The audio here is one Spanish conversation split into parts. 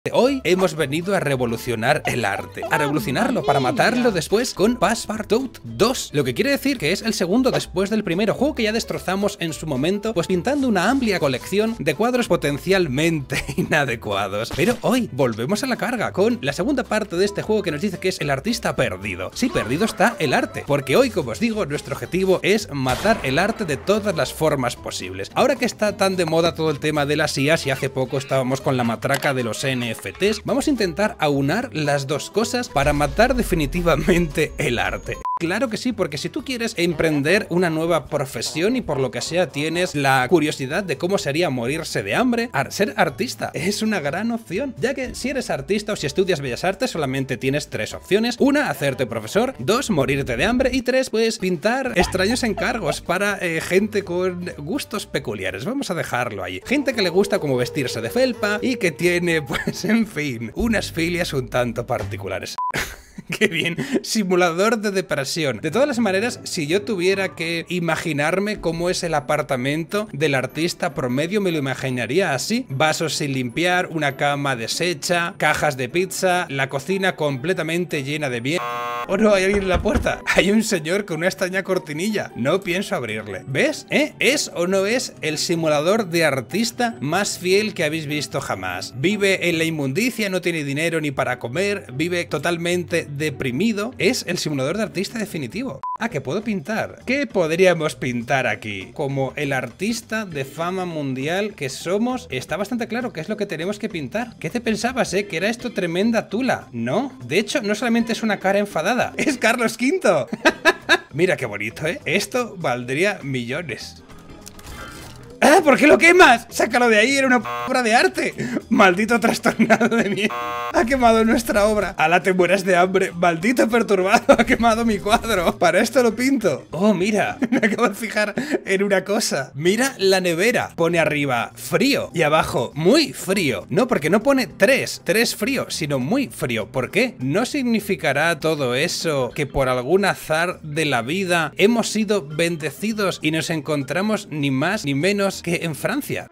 Hoy hemos venido a revolucionar el arte, a revolucionarlo para matarlo después con Passepartout 2, lo que quiere decir que es el segundo después del primero, juego que ya destrozamos en su momento, pues pintando una amplia colección de cuadros potencialmente inadecuados. Pero hoy volvemos a la carga con la segunda parte de este juego que nos dice que es el artista perdido. Sí, perdido está el arte, porque hoy, como os digo, nuestro objetivo es matar el arte de todas las formas posibles. Ahora que está tan de moda todo el tema de las IAs y hace poco estábamos con la matraca de los NFTs, vamos a intentar aunar las dos cosas para matar definitivamente el arte. Claro que sí, porque si tú quieres emprender una nueva profesión y por lo que sea tienes la curiosidad de cómo sería morirse de hambre, ser artista es una gran opción, ya que si eres artista o si estudias bellas artes solamente tienes tres opciones: una, hacerte profesor; dos, morirte de hambre; y tres, pues pintar extraños encargos para gente con gustos peculiares. Vamos a dejarlo ahí. Gente que le gusta como vestirse de felpa y que tiene, pues en fin, unas filias un tanto particulares. Qué bien, simulador de depresión. De todas las maneras, si yo tuviera que imaginarme cómo es el apartamento del artista promedio, me lo imaginaría así: vasos sin limpiar, una cama deshecha, cajas de pizza, la cocina completamente llena de mierda. Oh no, hay alguien en la puerta. Hay un señor con una extraña cortinilla. No pienso abrirle. ¿Ves? ¿Es o no es el simulador de artista más fiel que habéis visto jamás? Vive en la inmundicia, no tiene dinero ni para comer, vive totalmente deprimido. Es el simulador de artista definitivo. Ah, que puedo pintar. ¿Qué podríamos pintar aquí? Como el artista de fama mundial que somos, está bastante claro qué es lo que tenemos que pintar. ¿Qué te pensabas, que era esto tremenda tula? No, de hecho, no solamente es una cara enfadada, es Carlos V. Mira qué bonito, Esto valdría millones. ¡Ah! ¿Por qué lo quemas? ¡Sácalo de ahí! ¡Era una obra de arte! ¡Maldito trastornado de mierda! ¡Ha quemado nuestra obra! ¡Hala, te mueras de hambre! ¡Maldito perturbado! ¡Ha quemado mi cuadro! ¡Para esto lo pinto! ¡Oh, mira! Me acabo de fijar en una cosa. ¡Mira la nevera! Pone arriba frío y abajo muy frío. No, porque no pone tres frío, sino muy frío. ¿Por qué? ¿No significará todo eso que por algún azar de la vida hemos sido bendecidos y nos encontramos ni más ni menos que en Francia?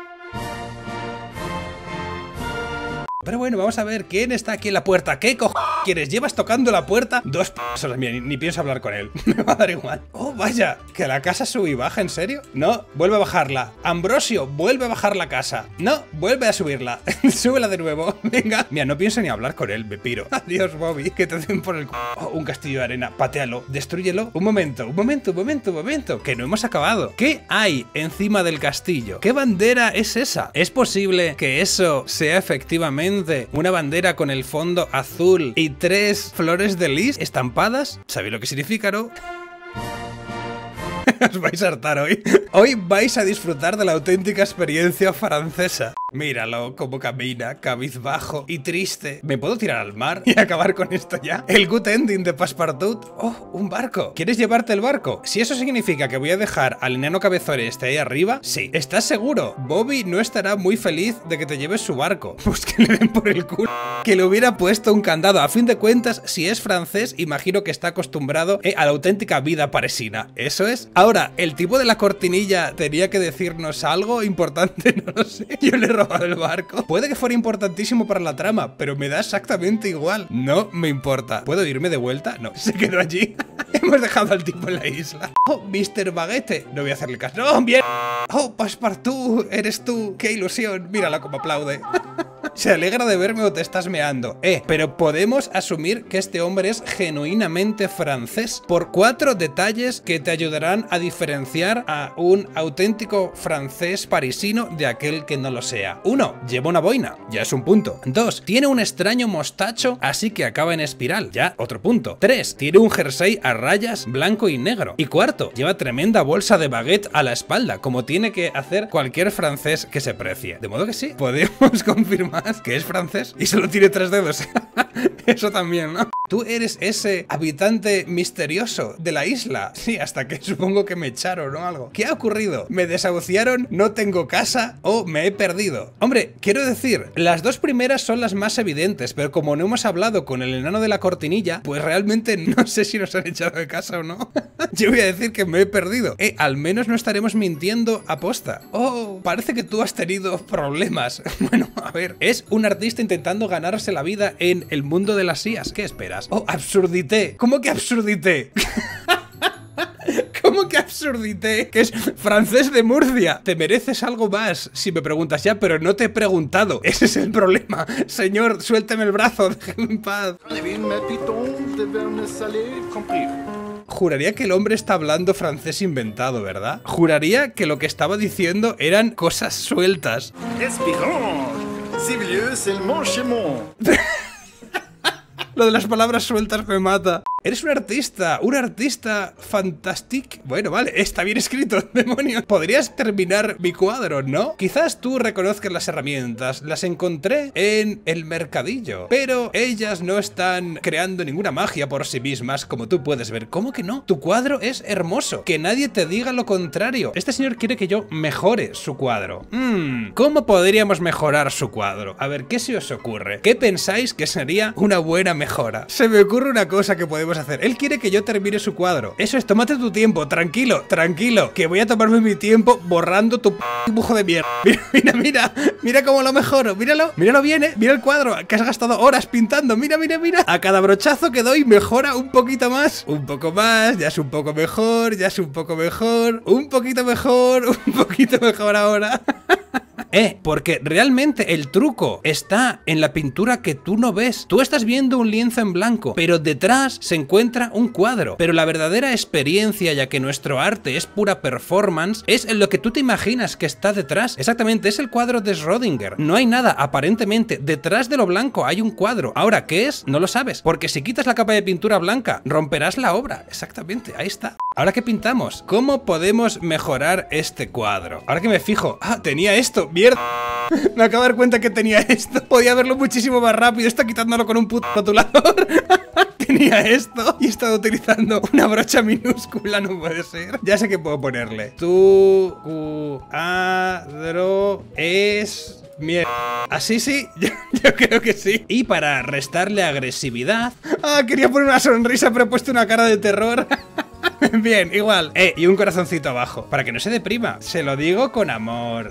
Pero bueno, vamos a ver quién está aquí en la puerta. ¿Qué quieres? ¿Llevas tocando la puerta? Dos horas, mira, ni pienso hablar con él. Me va a dar igual. Oh, vaya, que la casa sube y baja, ¿en serio? No, vuelve a bajarla. Ambrosio, vuelve a bajar la casa. No, vuelve a subirla. Súbela de nuevo. Venga. Mira, no pienso ni hablar con él, me piro. Adiós, Bobby, que te den por el Oh, un castillo de arena. Patealo, destrúyelo. Un momento. Que no hemos acabado. ¿Qué hay encima del castillo? ¿Qué bandera es esa? ¿Es posible que eso sea efectivamente una bandera con el fondo azul y tres flores de lis estampadas? ¿Sabéis lo que significa, no? Os vais a hartar hoy. Hoy vais a disfrutar de la auténtica experiencia francesa. Míralo cómo camina, cabizbajo y triste. ¿Me puedo tirar al mar y acabar con esto ya? El good ending de Passepartout. Oh, un barco. ¿Quieres llevarte el barco? Si eso significa que voy a dejar al enano cabezón este ahí arriba, sí. ¿Estás seguro? Bobby no estará muy feliz de que te lleves su barco. Pues que le den por el culo. Que le hubiera puesto un candado. A fin de cuentas, si es francés, imagino que está acostumbrado a la auténtica vida parisina. Eso es. Ahora, ¿el tipo de la cortinilla tenía que decirnos algo importante? No lo sé. Yo le he robado el barco. Puede que fuera importantísimo para la trama, pero me da exactamente igual. No me importa. ¿Puedo irme de vuelta? No, se quedó allí. Hemos dejado al tipo en la isla. Oh, Mr. Baguette. No voy a hacerle caso. ¡No, bien! Oh, Passepartout, eres tú. ¡Qué ilusión! Mírala cómo aplaude. ¿Se alegra de verme o te estás meando? Pero podemos asumir que este hombre es genuinamente francés por 4 detalles que te ayudarán a diferenciar a un auténtico francés parisino de aquel que no lo sea. 1. Lleva una boina. Ya es un punto. 2. Tiene un extraño mostacho, así que acaba en espiral. Ya, otro punto. 3. Tiene un jersey a rayas blanco y negro. Y 4. Lleva tremenda bolsa de baguette a la espalda, como tiene que hacer cualquier francés que se precie. De modo que sí, podemos confirmar que es francés y solo tiene 3 dedos. Eso también, ¿no? Tú eres ese habitante misterioso de la isla. Sí, hasta que supongo que me echaron o algo. ¿Qué ha ocurrido? ¿Me desahuciaron? ¿No tengo casa? ¿O me he perdido? Hombre, quiero decir, las dos primeras son las más evidentes, pero como no hemos hablado con el enano de la cortinilla, pues realmente no sé si nos han echado de casa o no. Yo voy a decir que me he perdido. Al menos no estaremos mintiendo aposta. Oh, parece que tú has tenido problemas. Bueno, a ver, es un artista intentando ganarse la vida en el mundo de las IAs. ¿Qué esperas? Oh, absurdité. ¿Cómo que absurdité? ¿Cómo que absurdité? Que es francés de Murcia. Te mereces algo más si me preguntas ya, pero no te he preguntado. Ese es el problema. Señor, suélteme el brazo, déjeme en paz. Juraría que el hombre está hablando francés inventado, ¿verdad? Juraría que lo que estaba diciendo eran cosas sueltas. Lo de las palabras sueltas me mata. Eres un artista fantastic. Bueno, vale, está bien escrito, demonio. Podrías terminar mi cuadro, ¿no? Quizás tú reconozcas las herramientas. Las encontré en el mercadillo, pero ellas no están creando ninguna magia por sí mismas, como tú puedes ver. ¿Cómo que no? Tu cuadro es hermoso. Que nadie te diga lo contrario. Este señor quiere que yo mejore su cuadro. ¿Cómo podríamos mejorar su cuadro? A ver, ¿qué se os ocurre? ¿Qué pensáis que sería una buena mejora? Se me ocurre una cosa que podemos hacer. Él quiere que yo termine su cuadro. Eso es, tómate tu tiempo, tranquilo, que voy a tomarme mi tiempo borrando tu dibujo de mierda. Mira cómo lo mejoro, míralo bien, mira el cuadro que has gastado horas pintando, mira. A cada brochazo que doy mejora un poquito más, un poco más, ya es un poco mejor, un poquito mejor ahora. Porque realmente el truco está en la pintura que tú no ves. Tú estás viendo un lienzo en blanco, pero detrás se encuentra un cuadro. Pero la verdadera experiencia, ya que nuestro arte es pura performance, es en lo que tú te imaginas que está detrás. Exactamente, es el cuadro de Schrödinger. No hay nada, aparentemente. Detrás de lo blanco hay un cuadro. Ahora, ¿qué es? No lo sabes, porque si quitas la capa de pintura blanca, romperás la obra. Exactamente, ahí está. Ahora, ¿qué pintamos? ¿Cómo podemos mejorar este cuadro? Ahora que me fijo, tenía esto, mierda. Me acabo de dar cuenta que tenía esto. Podía verlo muchísimo más rápido. Está quitándolo con un puto rotulador. Tenía esto y he estado utilizando una brocha minúscula. No puede ser. Ya sé que puedo ponerle. Tu cuadro es... mierda. Así sí, yo creo que sí. Y para restarle agresividad... quería poner una sonrisa, pero he puesto una cara de terror. Bien, igual. Y un corazoncito abajo, para que no se deprima. Se lo digo con amor.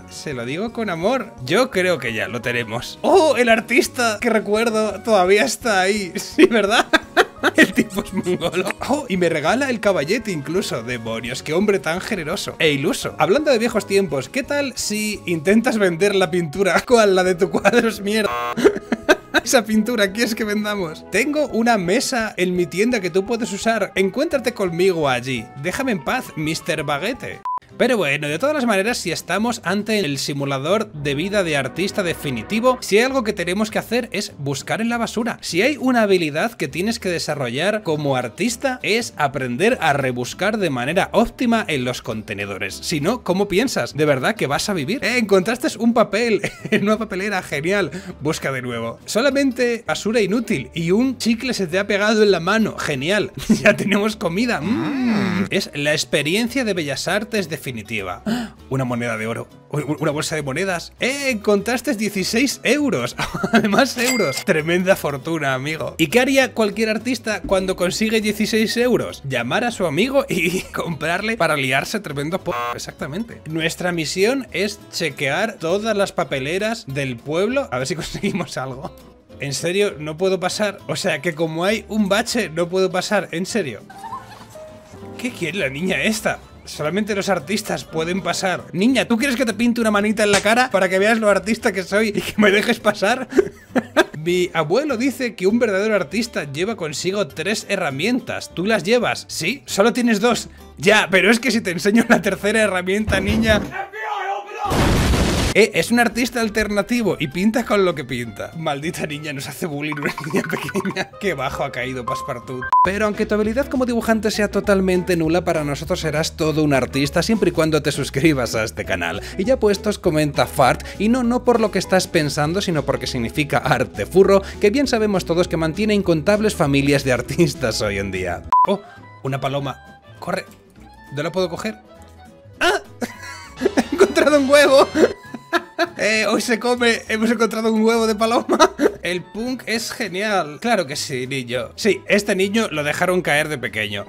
Yo creo que ya lo tenemos. ¡Oh! El artista que recuerdo todavía está ahí. Sí, ¿verdad? El tipo es mongolo. Oh, y me regala el caballete incluso. Demonios, qué hombre tan generoso e iluso. Hablando de viejos tiempos, ¿qué tal si intentas vender la pintura? ¿Cuál? La de tu cuadro es mierda. Esa pintura, ¿quieres que vendamos? Tengo una mesa en mi tienda que tú puedes usar. Encuéntrate conmigo allí. Déjame en paz, Mr. Baguette. Pero bueno, de todas las maneras, si estamos ante el simulador de vida de artista definitivo, si hay algo que tenemos que hacer es buscar en la basura. Si hay una habilidad que tienes que desarrollar como artista, es aprender a rebuscar de manera óptima en los contenedores. Si no, ¿cómo piensas? ¿De verdad que vas a vivir? Encontraste un papel en una papelera, genial. Busca de nuevo. Solamente basura inútil y un chicle se te ha pegado en la mano, genial. Ya tenemos comida. Es la experiencia de Bellas Artes definitiva. Una moneda de oro. Una bolsa de monedas. Encontraste 16 euros. Además euros. Tremenda fortuna, amigo. ¿Y qué haría cualquier artista cuando consigue 16 euros? Llamar a su amigo y comprarle para liarse tremendo Exactamente. Nuestra misión es chequear todas las papeleras del pueblo. A ver si conseguimos algo. ¿En serio? ¿No puedo pasar? O sea, que como hay un bache, no puedo pasar. ¿En serio? ¿Qué quiere la niña esta? Solamente los artistas pueden pasar. Niña, ¿tú quieres que te pinte una manita en la cara para que veas lo artista que soy y que me dejes pasar? Mi abuelo dice que un verdadero artista lleva consigo 3 herramientas. ¿Tú las llevas? ¿Sí? Solo tienes 2. Ya, pero es que si te enseño la tercera herramienta, niña... Es un artista alternativo y pinta con lo que pinta. Maldita niña, nos hace bullying una niña pequeña. Qué bajo ha caído Passepartout. Pero aunque tu habilidad como dibujante sea totalmente nula, para nosotros serás todo un artista siempre y cuando te suscribas a este canal. Y ya puestos, comenta fart, y no por lo que estás pensando, sino porque significa arte furro, que bien sabemos todos que mantiene incontables familias de artistas hoy en día. Oh, una paloma. Corre. ¿No la puedo coger? ¡Ah! ¡He encontrado un huevo! Hoy se come, hemos encontrado un huevo de paloma. El punk es genial. Claro que sí, niño. Sí, este niño lo dejaron caer de pequeño.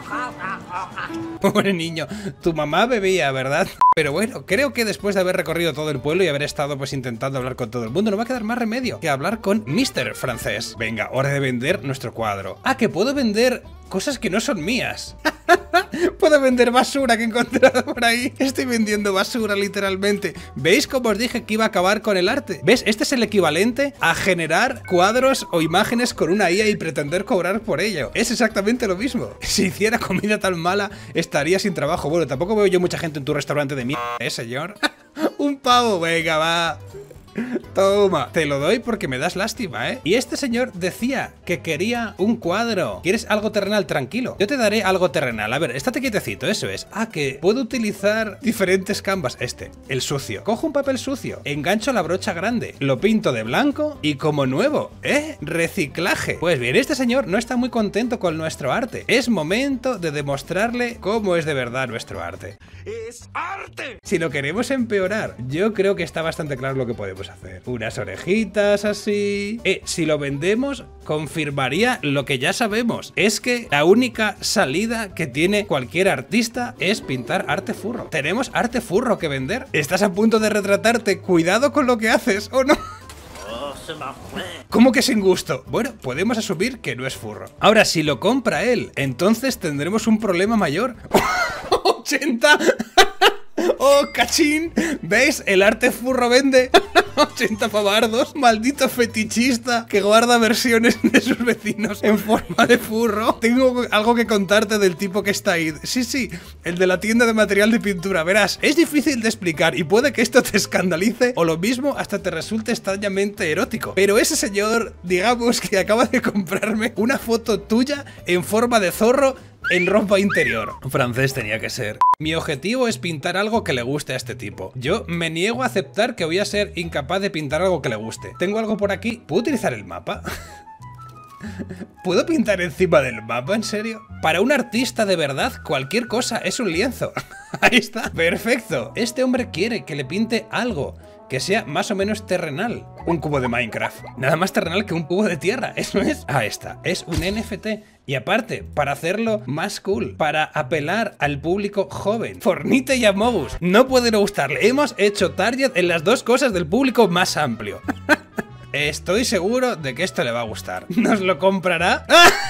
Pobre niño, tu mamá bebía, ¿verdad? Pero bueno, creo que después de haber recorrido todo el pueblo y haber estado pues intentando hablar con todo el mundo, no va a quedar más remedio que hablar con Mr. Francés. Venga, hora de vender nuestro cuadro. Ah, que puedo vender cosas que no son mías. Puedo vender basura que he encontrado por ahí. Estoy vendiendo basura literalmente. ¿Veis cómo os dije que iba a acabar con el arte? ¿Ves? Este es el equivalente a generar cuadros o imágenes con una IA y pretender cobrar por ello. Es exactamente lo mismo. Si hiciera comida tan mala, estaría sin trabajo. Bueno, tampoco veo yo mucha gente en tu restaurante de mierda, señor. Un pavo, venga, va. Toma, te lo doy porque me das lástima, ¿eh? Y este señor decía que quería un cuadro. ¿Quieres algo terrenal? Tranquilo, yo te daré algo terrenal. A ver, estate quietecito, eso es. Ah, que puedo utilizar diferentes canvas. El sucio. Cojo un papel sucio, engancho la brocha grande, lo pinto de blanco y como nuevo, ¿eh? Reciclaje. Pues bien, este señor no está muy contento con nuestro arte. Es momento de demostrarle cómo es de verdad nuestro arte. ¡Es arte! Si lo queremos empeorar, yo creo que está bastante claro lo que podemos hacer. Unas orejitas así. Si lo vendemos, confirmaría lo que ya sabemos. Es que la única salida que tiene cualquier artista es pintar arte furro. Tenemos arte furro que vender. Estás a punto de retratarte. Cuidado con lo que haces, ¿o no? ¿Cómo que sin gusto? Bueno, podemos asumir que no es furro. Ahora, si lo compra él, entonces tendremos un problema mayor. ¡80! ¡Oh, cachín! ¿Veis? El arte furro vende. 80 pavardos. Maldito fetichista que guarda versiones de sus vecinos en forma de furro. Tengo algo que contarte del tipo que está ahí. Sí, el de la tienda de material de pintura. Verás, es difícil de explicar y puede que esto te escandalice o lo mismo hasta te resulte extrañamente erótico. Pero ese señor, digamos que acaba de comprarme una foto tuya en forma de zorro en ropa interior. Francés tenía que ser. Mi objetivo es pintar algo que le guste a este tipo. Yo me niego a aceptar que voy a ser incapaz de pintar algo que le guste. Tengo algo por aquí. ¿Puedo utilizar el mapa? ¿Puedo pintar encima del mapa? ¿En serio? Para un artista de verdad, cualquier cosa es un lienzo. Ahí está. Perfecto. Este hombre quiere que le pinte algo que sea más o menos terrenal. Un cubo de Minecraft. Nada más terrenal que un cubo de tierra. Eso es. Ahí está. Es un NFT. Y aparte, para hacerlo más cool, para apelar al público joven. Fornite y Amogus. No puede no gustarle. Hemos hecho target en las dos cosas del público más amplio. Estoy seguro de que esto le va a gustar. ¿Nos lo comprará?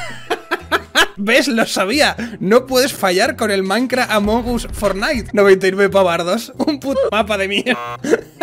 ¿Ves? Lo sabía. No puedes fallar con el Minecraft Amogus Fortnite. 99 pavardos. Un puto mapa de mierda.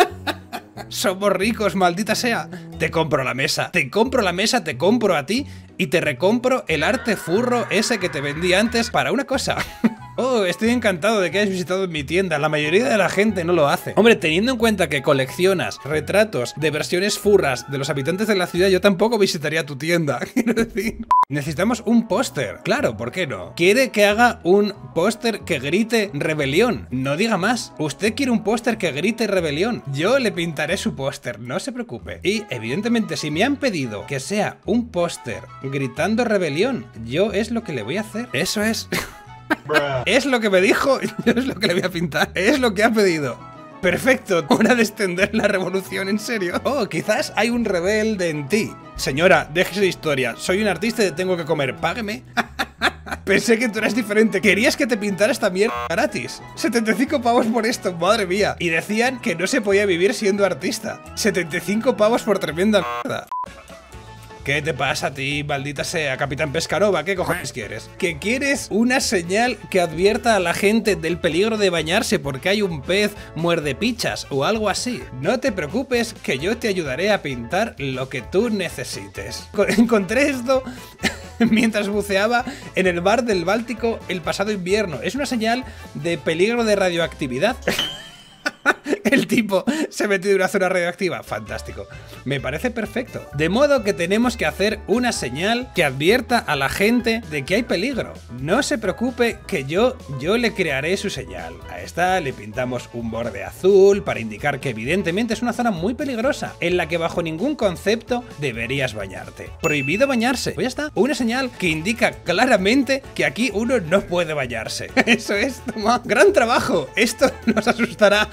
Somos ricos, maldita sea. Te compro la mesa. Te compro la mesa, te compro a ti y te recompro el arte furro ese que te vendí antes para una cosa. Oh, estoy encantado de que hayas visitado mi tienda. La mayoría de la gente no lo hace. Hombre, teniendo en cuenta que coleccionas retratos de versiones furras de los habitantes de la ciudad, yo tampoco visitaría tu tienda. Quiero decir, necesitamos un póster. Claro, ¿por qué no? Quiere que haga un póster que grite rebelión. No diga más. Usted quiere un póster que grite rebelión. Yo le pintaré su póster, no se preocupe. Y evidentemente, si me han pedido que sea un póster gritando rebelión, yo es lo que le voy a hacer. Eso es. Es lo que me dijo, yo es lo que le voy a pintar. Es lo que ha pedido. Perfecto, hora de extender la revolución, en serio. Oh, quizás hay un rebelde en ti. Señora, déjese de historia. Soy un artista y tengo que comer, págueme. Pensé que tú eras diferente. Querías que te pintara esta mierda gratis. 75 pavos por esto, madre mía. Y decían que no se podía vivir siendo artista. 75 pavos por tremenda mierda. ¿Qué te pasa a ti, maldita sea, Capitán Pescanova? ¿Qué cojones quieres? ¿Que quieres una señal que advierta a la gente del peligro de bañarse porque hay un pez muerdepichas o algo así? No te preocupes, que yo te ayudaré a pintar lo que tú necesites. Encontré esto mientras buceaba en el bar del Báltico el pasado invierno. Es una señal de peligro de radioactividad. El tipo se ha metido en una zona radioactiva. Fantástico. Me parece perfecto. De modo que tenemos que hacer una señal que advierta a la gente de que hay peligro. No se preocupe que yo le crearé su señal. A esta le pintamos un borde azul para indicar que evidentemente es una zona muy peligrosa en la que bajo ningún concepto deberías bañarte. Prohibido bañarse. Pues ya está. Una señal que indica claramente que aquí uno no puede bañarse. Eso es, toma. Gran trabajo. Esto nos asustará.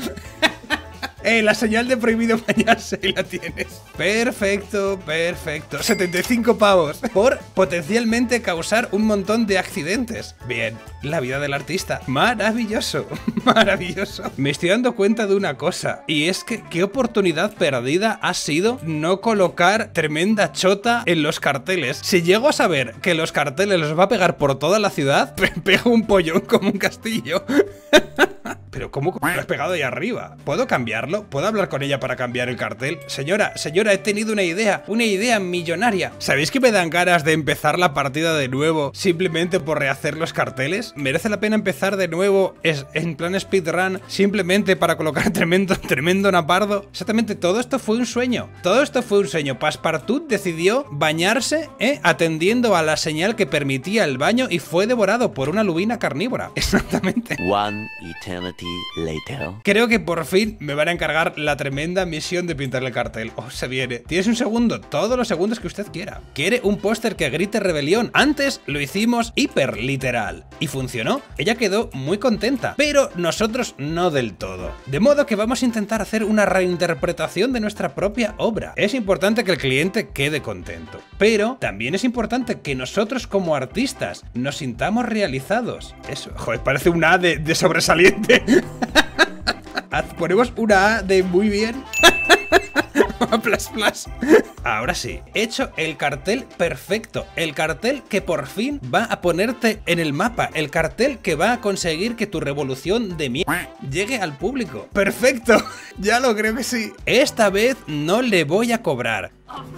La señal de prohibido bañarse, y la tienes. Perfecto, perfecto. 75 pavos por potencialmente causar un montón de accidentes. Bien, la vida del artista. Maravilloso, maravilloso. Me estoy dando cuenta de una cosa, y es que qué oportunidad perdida ha sido no colocar tremenda chota en los carteles. Si llego a saber que los carteles los va a pegar por toda la ciudad, pego un pollón como un castillo. Pero ¿cómo lo has pegado ahí arriba? ¿Puedo cambiarlo? ¿Puedo hablar con ella para cambiar el cartel? Señora, he tenido una idea millonaria. ¿Sabéis que me dan ganas de empezar la partida de nuevo simplemente por rehacer los carteles? ¿Merece la pena empezar de nuevo en plan speedrun simplemente para colocar tremendo napardo? Exactamente, todo esto fue un sueño. Todo esto fue un sueño. Passepartout decidió bañarse, atendiendo a la señal que permitía el baño y fue devorado por una lubina carnívora. Exactamente. One eternity later. Creo que por fin me van a encargar la tremenda misión de pintarle el cartel. Oh, se viene. Tienes un segundo, todos los segundos que usted quiera. ¿Quiere un póster que grite rebelión? Antes lo hicimos hiper literal y funcionó. Ella quedó muy contenta, pero nosotros no del todo. De modo que vamos a intentar hacer una reinterpretación de nuestra propia obra. Es importante que el cliente quede contento, pero también es importante que nosotros como artistas nos sintamos realizados. Eso, joder, parece una A de sobresaliente. Ponemos una A de muy bien. Plus, plus. Ahora sí, he hecho el cartel perfecto. El cartel que por fin va a ponerte en el mapa. El cartel que va a conseguir que tu revolución de mierda llegue al público. ¡Perfecto! Ya lo creo que sí. Esta vez no le voy a cobrar.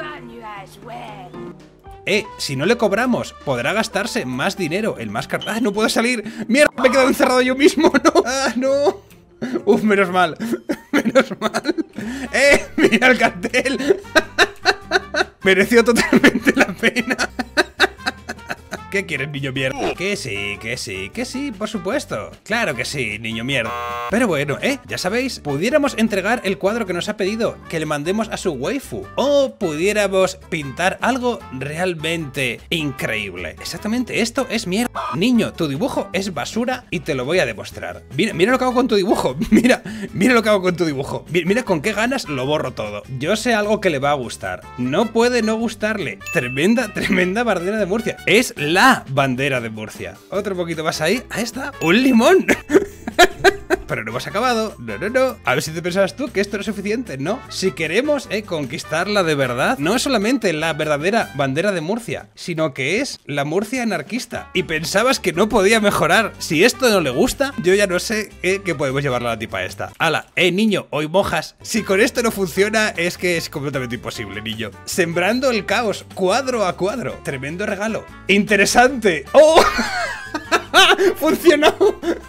Si no le cobramos, podrá gastarse más dinero. El más caro. ¡Ah, no puedo salir! ¡Mierda! Me he quedado encerrado yo mismo. ¡No! ¡Ah, no! Uf, menos mal. Menos mal. Mira el cartel. Mereció totalmente la pena. ¿Qué quieres, niño mierda? Que sí, por supuesto. Claro que sí, niño mierda. Pero bueno, ya sabéis, pudiéramos entregar el cuadro que nos ha pedido, que le mandemos a su waifu. O pudiéramos pintar algo realmente increíble. Exactamente, esto es mierda. Niño, tu dibujo es basura y te lo voy a demostrar. Mira lo que hago con tu dibujo. Mira lo que hago con tu dibujo. Mira con qué ganas lo borro todo. Yo sé algo que le va a gustar. No puede no gustarle. Tremenda bandera de Murcia. Es la bandera de Murcia. Otro poquito más ahí. Ahí está. ¡Un limón! Pero no hemos acabado. No. A ver si te pensabas tú que esto no es suficiente. No. Si queremos conquistarla de verdad, no es solamente la verdadera bandera de Murcia, sino que es la Murcia anarquista. Y pensabas que no podía mejorar. Si esto no le gusta, yo ya no sé qué podemos llevarle a la tipa esta. ¡Hala! Niño, hoy mojas. Si con esto no funciona, es que es completamente imposible, niño. Sembrando el caos, cuadro a cuadro. Tremendo regalo. ¡Interesante! ¡Oh! ¡Funcionó!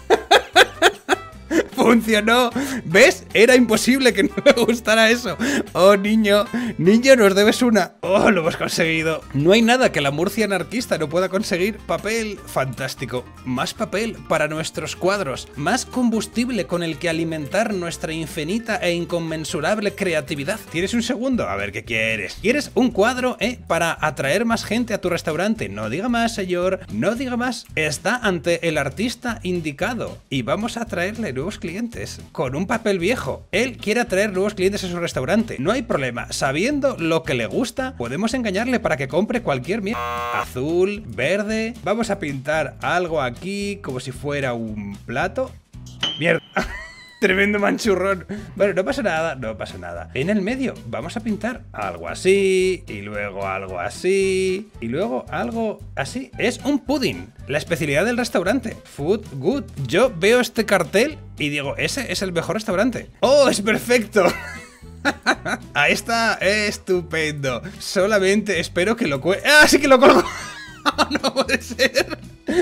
Funcionó. ¿Ves? Era imposible que no me gustara eso. Oh, niño, nos debes una. Oh, lo hemos conseguido. No hay nada que la Murcia anarquista no pueda conseguir. Papel, fantástico. Más papel para nuestros cuadros. Más combustible con el que alimentar nuestra infinita e inconmensurable creatividad. ¿Tienes un segundo? A ver, ¿qué quieres? ¿Quieres un cuadro, para atraer más gente a tu restaurante? No diga más, señor. No diga más. Está ante el artista indicado. Y vamos a traerle nuevos clientes con un papel viejo. Él quiere atraer nuevos clientes a su restaurante. No hay problema. Sabiendo lo que le gusta, podemos engañarle para que compre cualquier mierda. Azul, verde. Vamos a pintar algo aquí como si fuera un plato. Mierda. Tremendo manchurrón. Bueno, no pasa nada, no pasa nada. En el medio vamos a pintar algo así, y luego algo así, y luego algo así. Es un pudding, la especialidad del restaurante. Food Good. Yo veo este cartel y digo, ese es el mejor restaurante. ¡Oh, es perfecto! Ahí está, estupendo. Solamente espero que lo cuelgue. ¡Ah, sí que lo colgo! No puede ser. Está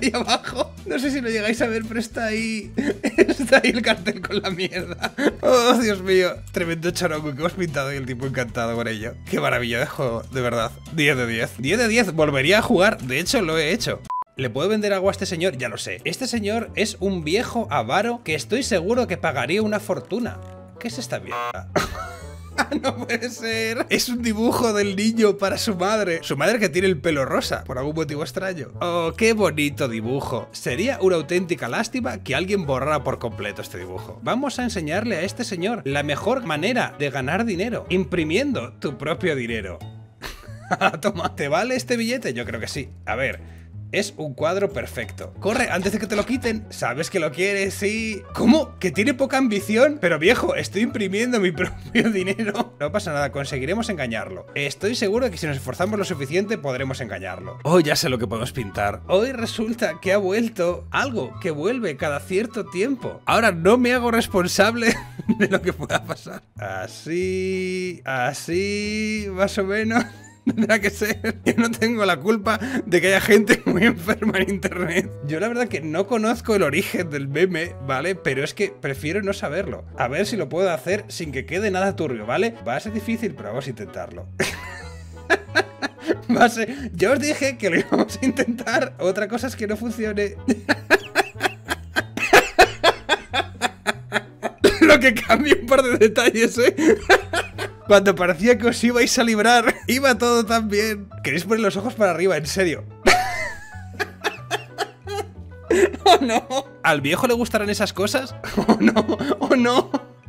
ahí abajo. No sé si lo llegáis a ver, pero está ahí. Está ahí el cartel con la mierda. Oh, Dios mío. Tremendo chorongo que hemos pintado y el tipo encantado con ello. Qué maravilla de juego, de verdad. 10 de 10. 10 de 10. Volvería a jugar. De hecho, lo he hecho. ¿Le puedo vender agua a este señor? Ya lo sé. Este señor es un viejo avaro que estoy seguro que pagaría una fortuna. ¿Qué es esta mierda? No puede ser. Es un dibujo del niño para su madre. Su madre que tiene el pelo rosa, por algún motivo extraño. Oh, qué bonito dibujo. Sería una auténtica lástima que alguien borrara por completo este dibujo. Vamos a enseñarle a este señor la mejor manera de ganar dinero. Imprimiendo tu propio dinero. Toma, ¿te vale este billete? Yo creo que sí. A ver... Es un cuadro perfecto. Corre, antes de que te lo quiten. Sabes que lo quieres, sí. ¿Cómo? ¿Que tiene poca ambición? Pero viejo, estoy imprimiendo mi propio dinero. No pasa nada, conseguiremos engañarlo. Estoy seguro de que si nos esforzamos lo suficiente podremos engañarlo. Oh, ya sé lo que podemos pintar. Hoy resulta que ha vuelto algo que vuelve cada cierto tiempo. Ahora no me hago responsable de lo que pueda pasar. Así, más o menos. Tendrá que ser. Yo no tengo la culpa de que haya gente muy enferma en internet. Yo la verdad que no conozco el origen del meme, ¿vale? Pero es que prefiero no saberlo. A ver si lo puedo hacer sin que quede nada turbio, ¿vale? Va a ser difícil, pero vamos a intentarlo. Va a ser... Ya os dije que lo íbamos a intentar. Otra cosa es que no funcione. Lo que cambia un par de detalles, ¿eh? Cuando parecía que os ibais a librar, iba todo tan bien. ¿Queréis poner los ojos para arriba? En serio. ¡Oh, no! ¿Al viejo le gustarán esas cosas? ¡Oh, no! ¡Oh, no!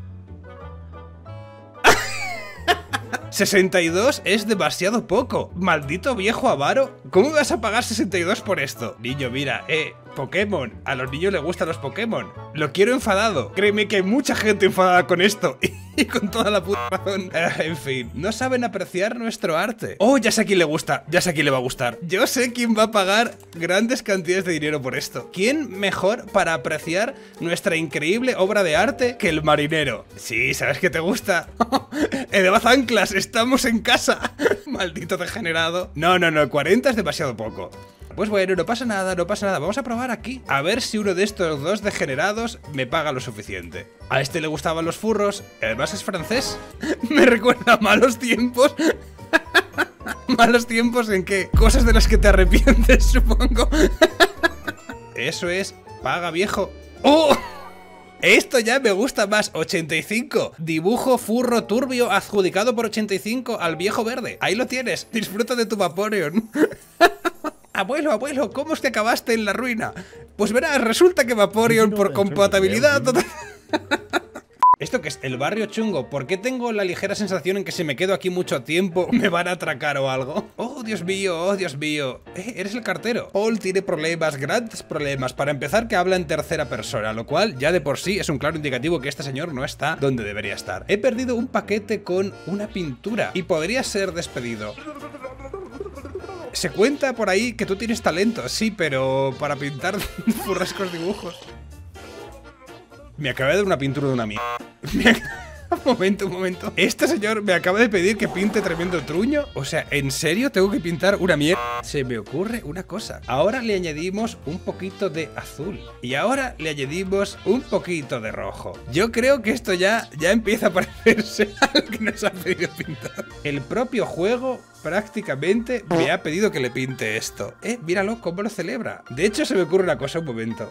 62 es demasiado poco. Maldito viejo avaro. ¿Cómo me vas a pagar 62 por esto? Niño, mira, Pokémon. A los niños les gustan los Pokémon. Lo quiero enfadado. Créeme que hay mucha gente enfadada con esto. Y con toda la puta razón. En fin, no saben apreciar nuestro arte. Oh, ya sé a quién le gusta. Ya sé a quién le va a gustar. Yo sé quién va a pagar grandes cantidades de dinero por esto. ¿Quién mejor para apreciar nuestra increíble obra de arte que el marinero? Sí, ¿sabes qué te gusta? Edebaz Anclas, estamos en casa. Maldito degenerado. No, 40 es demasiado poco. Pues bueno, no pasa nada, no pasa nada. Vamos a probar aquí. A ver si uno de estos dos degenerados me paga lo suficiente. A este le gustaban los furros. Además es francés. Me recuerda a malos tiempos. ¿Malos tiempos en qué? Cosas de las que te arrepientes, supongo. Eso es. Paga, viejo. ¡Oh! Esto ya me gusta más. 85. Dibujo furro turbio adjudicado por 85 al viejo verde. Ahí lo tienes. Disfruta de tu Vaporeon. Abuelo, ¿cómo es que acabaste en la ruina? Pues verás, resulta que Vaporeon por compatibilidad... ¿Esto qué es? ¿El barrio chungo? ¿Por qué tengo la ligera sensación en que si me quedo aquí mucho tiempo me van a atracar o algo? Oh, Dios mío, oh, Dios mío. Eres el cartero. Paul tiene problemas, grandes problemas. Para empezar, que habla en tercera persona, lo cual ya de por sí es un claro indicativo que este señor no está donde debería estar. He perdido un paquete con una pintura y podría ser despedido. Se cuenta por ahí que tú tienes talento, sí, pero para pintar furrescos dibujos. Me acaba de dar una pintura de una mierda. Un momento. Este señor me acaba de pedir que pinte tremendo truño. O sea, ¿en serio tengo que pintar una mierda? Se me ocurre una cosa. Ahora le añadimos un poquito de azul. Y ahora le añadimos un poquito de rojo. Yo creo que esto ya empieza a parecerse a lo que nos ha pedido pintar. El propio juego prácticamente me ha pedido que le pinte esto. Míralo cómo lo celebra. De hecho, se me ocurre una cosa, un momento.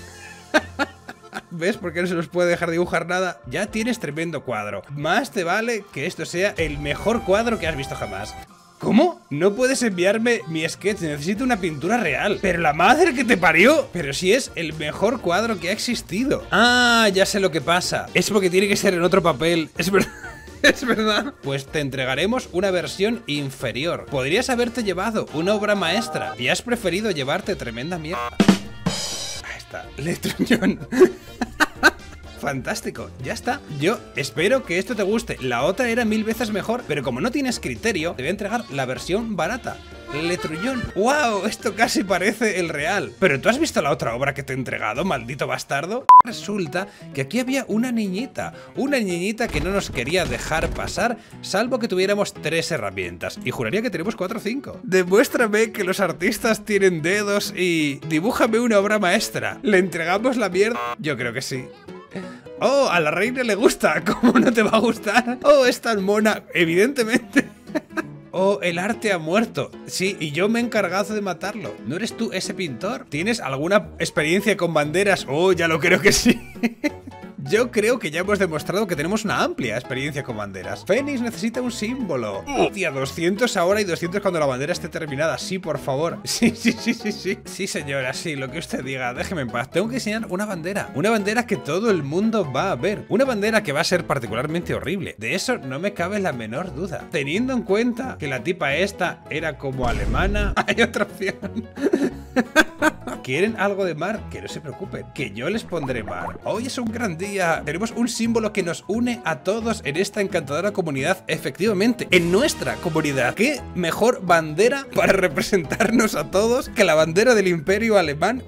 ¿Ves por qué no se nos puede dejar dibujar nada? Ya tienes tremendo cuadro. Más te vale que esto sea el mejor cuadro que has visto jamás. ¿Cómo? No puedes enviarme mi sketch, necesito una pintura real. ¡Pero la madre que te parió! Pero si es el mejor cuadro que ha existido. Ah, ya sé lo que pasa. Es porque tiene que ser en otro papel. Es verdad. Es verdad. Pues te entregaremos una versión inferior. Podrías haberte llevado una obra maestra y has preferido llevarte tremenda mierda. Ahí está, Letruñón. Fantástico, ya está. Yo espero que esto te guste. La otra era 1000 veces mejor, pero como no tienes criterio, te voy a entregar la versión barata. Letruñón. ¡Wow! Esto casi parece el real. Pero ¿tú has visto la otra obra que te he entregado, maldito bastardo? Resulta que aquí había una niñita que no nos quería dejar pasar, salvo que tuviéramos 3 herramientas. Y juraría que tenemos 4 o 5. Demuéstrame que los artistas tienen dedos y dibújame una obra maestra. ¿Le entregamos la mierda? Yo creo que sí. Oh, a la reina le gusta. ¿Cómo no te va a gustar? Oh, es tan mona. Evidentemente. Oh, el arte ha muerto. Sí, y yo me he encargado de matarlo. ¿No eres tú ese pintor? ¿Tienes alguna experiencia con banderas? Oh, ya lo creo que sí. Yo creo que ya hemos demostrado que tenemos una amplia experiencia con banderas. Fénix necesita un símbolo. Hostia, 200 ahora y 200 cuando la bandera esté terminada. Sí, por favor. Sí. Sí, señora, sí, lo que usted diga. Déjeme en paz. Tengo que diseñar una bandera. Una bandera que todo el mundo va a ver. Una bandera que va a ser particularmente horrible. De eso no me cabe la menor duda. Teniendo en cuenta que la tipa esta era como alemana, hay otra opción. ¿Quieren algo de mar? Que no se preocupen, que yo les pondré mar. Hoy es un gran día. Tenemos un símbolo que nos une a todos en esta encantadora comunidad. Efectivamente, en nuestra comunidad. ¿Qué mejor bandera para representarnos a todos que la bandera del Imperio Alemán?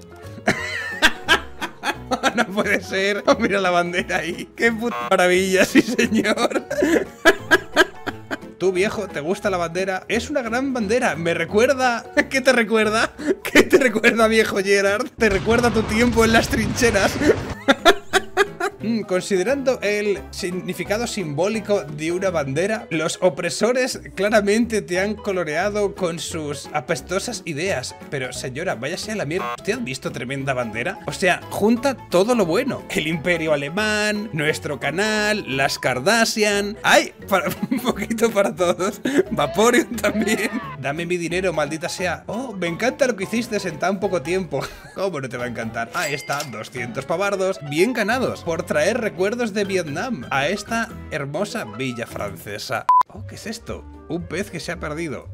No puede ser. Oh, mira la bandera ahí. ¡Qué puta maravilla, sí señor! Tú, viejo, ¿te gusta la bandera? Es una gran bandera. Me recuerda... ¿Qué te recuerda? ¿Qué te recuerda, viejo Gerard? Te recuerda tu tiempo en las trincheras. Considerando el significado simbólico de una bandera, los opresores claramente te han coloreado con sus apestosas ideas. Pero señora, váyase a la mierda. ¿Usted ha visto tremenda bandera? O sea, junta todo lo bueno. El Imperio Alemán, nuestro canal, las Kardashian. ¡Ay! Un poquito para todos. Vaporeon también. Dame mi dinero, maldita sea. Oh, me encanta lo que hiciste en tan poco tiempo. ¿Cómo no te va a encantar? Ahí está, 200 pavardos. Bien ganados. Por traer recuerdos de Vietnam a esta hermosa villa francesa. Oh, ¿qué es esto? Un pez que se ha perdido.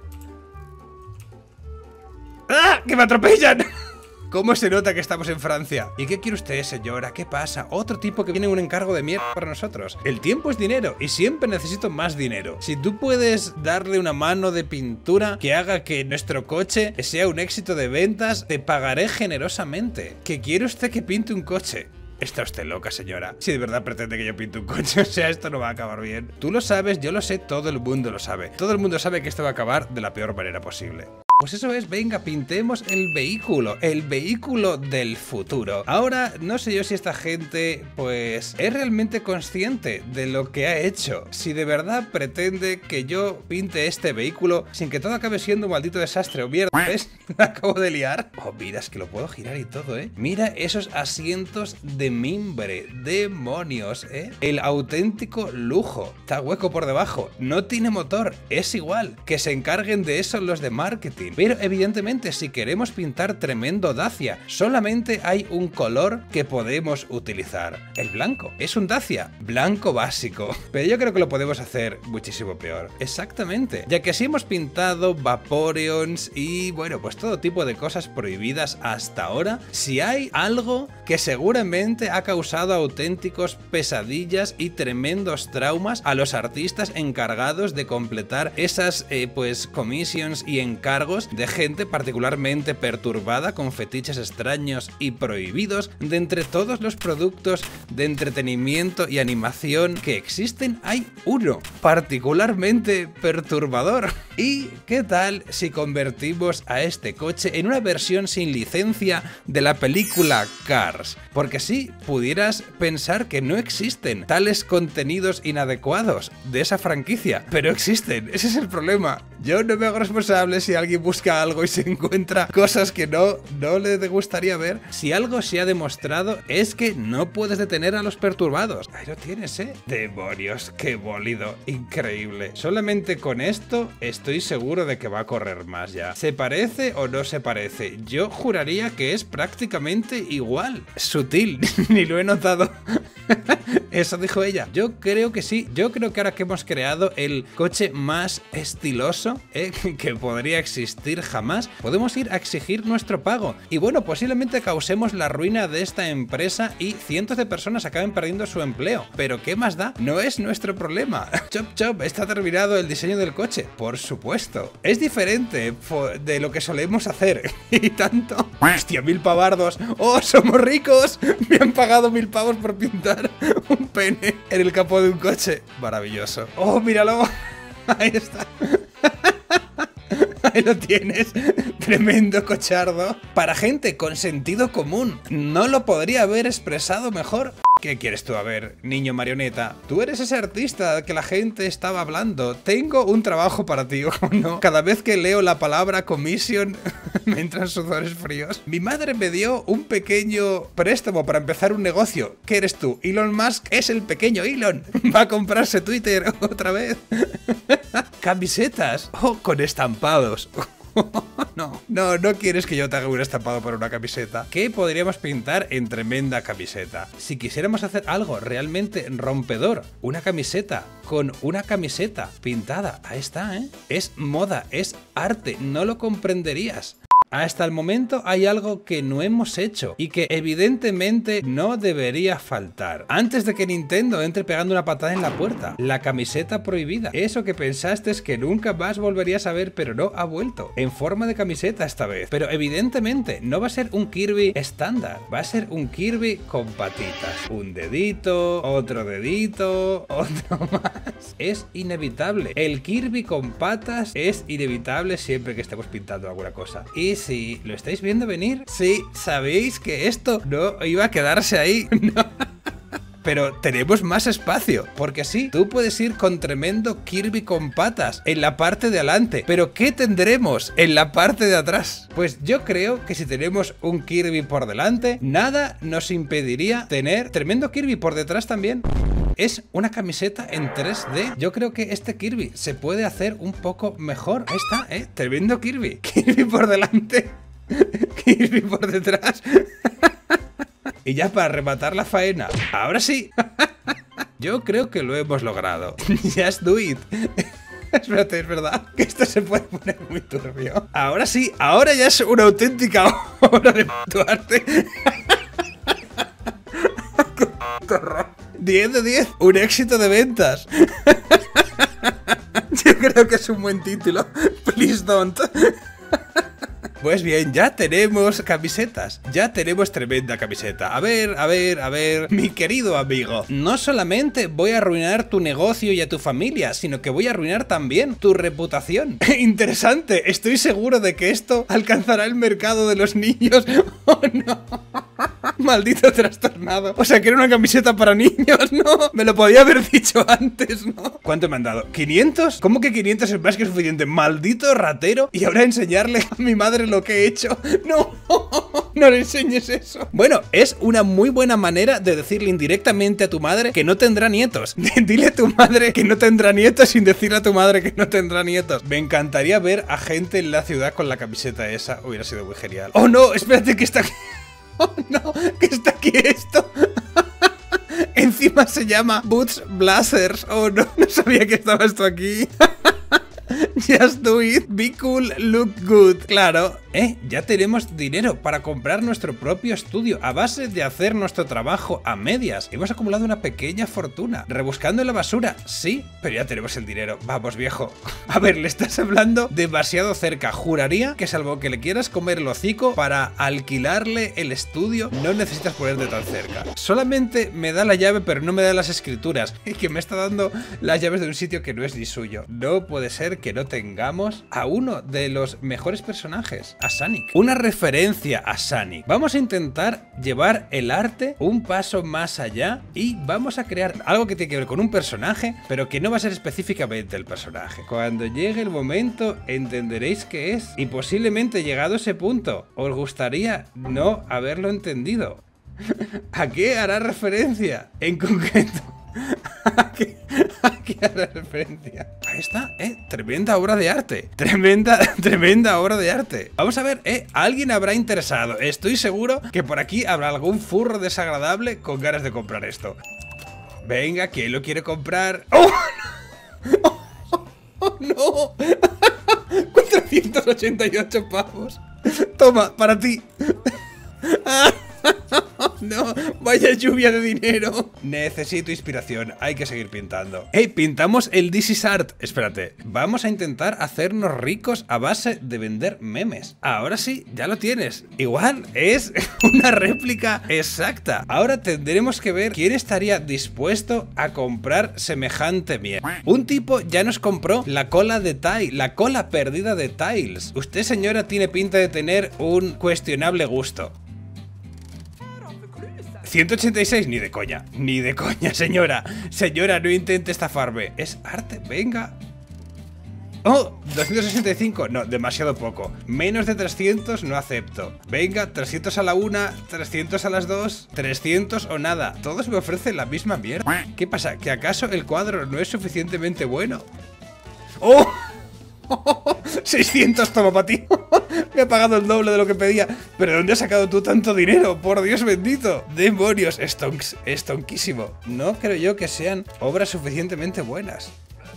¡Ah! ¡Que me atropellan! ¿Cómo se nota que estamos en Francia? ¿Y qué quiere usted, señora? ¿Qué pasa? Otro tipo que viene un encargo de mierda para nosotros. El tiempo es dinero y siempre necesito más dinero. Si tú puedes darle una mano de pintura que haga que nuestro coche sea un éxito de ventas, te pagaré generosamente. ¿Qué quiere usted que pinte un coche? Está usted loca, señora. Si de verdad pretende que yo pinte un coche, o sea, esto no va a acabar bien. Tú lo sabes, yo lo sé, todo el mundo lo sabe. Todo el mundo sabe que esto va a acabar de la peor manera posible. Pues eso es, venga, pintemos el vehículo del futuro. Ahora, no sé yo si esta gente, pues, es realmente consciente de lo que ha hecho. Si de verdad pretende que yo pinte este vehículo sin que todo acabe siendo un maldito desastre o mierda, ¿ves? Me acabo de liar. Oh, mira, es que lo puedo girar y todo, ¿eh? Mira esos asientos de mimbre, demonios, ¿eh? El auténtico lujo. Está hueco por debajo, no tiene motor, es igual. Que se encarguen de eso los de marketing. Pero evidentemente si queremos pintar tremendo Dacia, solamente hay un color que podemos utilizar. El blanco. Es un Dacia blanco básico. Pero yo creo que lo podemos hacer muchísimo peor. Exactamente. Ya que así hemos pintado Vaporeons y bueno, pues todo tipo de cosas prohibidas hasta ahora. Si hay algo que seguramente ha causado auténticos pesadillas y tremendos traumas a los artistas encargados de completar esas pues commissions y encargos de gente particularmente perturbada con fetiches extraños y prohibidos. De entre todos los productos de entretenimiento y animación que existen, hay uno particularmente perturbador. ¿Y qué tal si convertimos a este coche en una versión sin licencia de la película Cars? Porque sí, pudieras pensar que no existen tales contenidos inadecuados de esa franquicia, pero existen, ese es el problema. Yo no me hago responsable si alguien busca algo y se encuentra cosas que no le gustaría ver. Si algo se ha demostrado es que no puedes detener a los perturbados. Ahí lo tienes, ¿eh? Demonios, qué bólido, increíble. Solamente con esto estoy seguro de que va a correr más ya. ¿Se parece o no se parece? Yo juraría que es prácticamente igual. Sutil, ni lo he notado. Eso dijo ella. Yo creo que sí. Yo creo que ahora que hemos creado el coche más estiloso que podría existir jamás, podemos ir a exigir nuestro pago. Y bueno, posiblemente causemos la ruina de esta empresa y cientos de personas acaben perdiendo su empleo. Pero ¿qué más da? No es nuestro problema. Chop chop, está terminado el diseño del coche. Por supuesto. Es diferente de lo que solemos hacer. Y tanto. Hostia, 1000 pavardos. ¡Oh, somos ricos! Me han pagado 1000 pavos por pintar un pene en el capó de un coche. Maravilloso. ¡Oh, míralo! Ahí está. Ahí lo tienes. Tremendo cochardo. Para gente con sentido común. No lo podría haber expresado mejor. ¿Qué quieres tú? A ver, niño marioneta. Tú eres ese artista que la gente estaba hablando. Tengo un trabajo para ti, ¿o no? Cada vez que leo la palabra commission me entran sudores fríos. Mi madre me dio un pequeño préstamo para empezar un negocio. ¿Qué eres tú? Elon Musk es el pequeño Elon. Va a comprarse Twitter otra vez. Camisetas. Oh, con estampados. No quieres que yo te haga un estampado por una camiseta. ¿Qué podríamos pintar en tremenda camiseta? Si quisiéramos hacer algo realmente rompedor, una camiseta con una camiseta pintada, ahí está, ¿eh? Es moda, es arte, no lo comprenderías. Hasta el momento hay algo que no hemos hecho y que evidentemente no debería faltar. Antes de que Nintendo entre pegando una patada en la puerta, la camiseta prohibida. Eso que pensaste es que nunca más volverías a ver, pero no ha vuelto. En forma de camiseta esta vez. Pero evidentemente no va a ser un Kirby estándar. Va a ser un Kirby con patitas. Un dedito, otro más. Es inevitable. El Kirby con patas es inevitable siempre que estemos pintando alguna cosa. Y si lo estáis viendo venir, sí, sabéis que esto no iba a quedarse ahí. No. Pero tenemos más espacio, porque sí, tú puedes ir con tremendo Kirby con patas en la parte de adelante, pero ¿qué tendremos en la parte de atrás? Pues yo creo que si tenemos un Kirby por delante, nada nos impediría tener tremendo Kirby por detrás también. Es una camiseta en 3D. Yo creo que este Kirby se puede hacer un poco mejor. Ahí está, tremendo Kirby. Kirby por delante, Kirby por detrás. Y ya para rematar la faena, ahora sí. Yo creo que lo hemos logrado. Just do it. Espérate, es verdad que esto se puede poner muy turbio. Ahora sí, ahora ya es una auténtica obra de tu arte. 10 de 10, un éxito de ventas. Yo creo que es un buen título. Please don't. Pues bien, ya tenemos camisetas. Ya tenemos tremenda camiseta. A ver, mi querido amigo. No solamente voy a arruinar tu negocio y a tu familia, sino que voy a arruinar también tu reputación. Interesante. Estoy seguro de que esto alcanzará el mercado de los niños. Oh, no. Maldito trastornado. O sea, que era una camiseta para niños, ¿no? Me lo podía haber dicho antes, ¿no? ¿Cuánto me han dado? ¿500? ¿Cómo que 500 es más que suficiente? Maldito ratero. Y ahora enseñarle a mi madre lo que he hecho. No, no le enseñes eso. Bueno, es una muy buena manera de decirle indirectamente a tu madre que no tendrá nietos. Dile a tu madre que no tendrá nietos sin decirle a tu madre que no tendrá nietos. Me encantaría ver a gente en la ciudad con la camiseta esa. Hubiera sido muy genial. Oh, no, espérate que está aquí. Oh, no, que está aquí esto. Encima se llama Boots Blazers. Oh, no, no sabía que estaba esto aquí. Just do it, be cool, look good. Claro, ya tenemos dinero para comprar nuestro propio estudio a base de hacer nuestro trabajo a medias. Hemos acumulado una pequeña fortuna. Rebuscando en la basura, sí, pero ya tenemos el dinero. Vamos, viejo. A ver, le estás hablando demasiado cerca. Juraría que salvo que le quieras comer el hocico para alquilarle el estudio, no necesitas ponerte tan cerca. Solamente me da la llave, pero no me da las escrituras. Y que me está dando las llaves de un sitio que no es ni suyo. No puede ser que no tengamos a uno de los mejores personajes, a Sonic. Una referencia a Sonic. Vamos a intentar llevar el arte un paso más allá y vamos a crear algo que tiene que ver con un personaje, pero que no va a ser específicamente el personaje. Cuando llegue el momento entenderéis qué es y posiblemente llegado a ese punto os gustaría no haberlo entendido. ¿A qué hará referencia en concreto? ¿A qué hará referencia? Ahí está, tremenda obra de arte. Tremenda obra de arte. Vamos a ver, alguien habrá interesado. Estoy seguro que por aquí habrá algún furro desagradable con ganas de comprar esto. Venga, ¿quién lo quiere comprar? ¡Oh! ¡Oh, no! 488 pavos. Toma, para ti. No, vaya lluvia de dinero. Necesito inspiración, hay que seguir pintando. Hey, pintamos el This is Art. Espérate, vamos a intentar hacernos ricos a base de vender memes. Ahora sí, ya lo tienes. Igual, es una réplica exacta. Ahora tendremos que ver quién estaría dispuesto a comprar semejante mierda. Un tipo ya nos compró la cola de Ty, la cola perdida de Tiles. Usted, señora, tiene pinta de tener un cuestionable gusto. 186, ni de coña, señora. Señora, no intente estafarme. Es arte, venga. Oh, 265, no, demasiado poco. Menos de 300 no acepto. Venga, 300 a la una, 300 a las dos, 300 o nada. Todos me ofrecen la misma mierda. ¿Qué pasa? ¿Que acaso el cuadro no es suficientemente bueno? ¡Oh! 600, toma para ti. Me ha pagado el doble de lo que pedía. ¿Pero de dónde has sacado tú tanto dinero? Por Dios bendito. Demonios, estonquísimo. No creo yo que sean obras suficientemente buenas.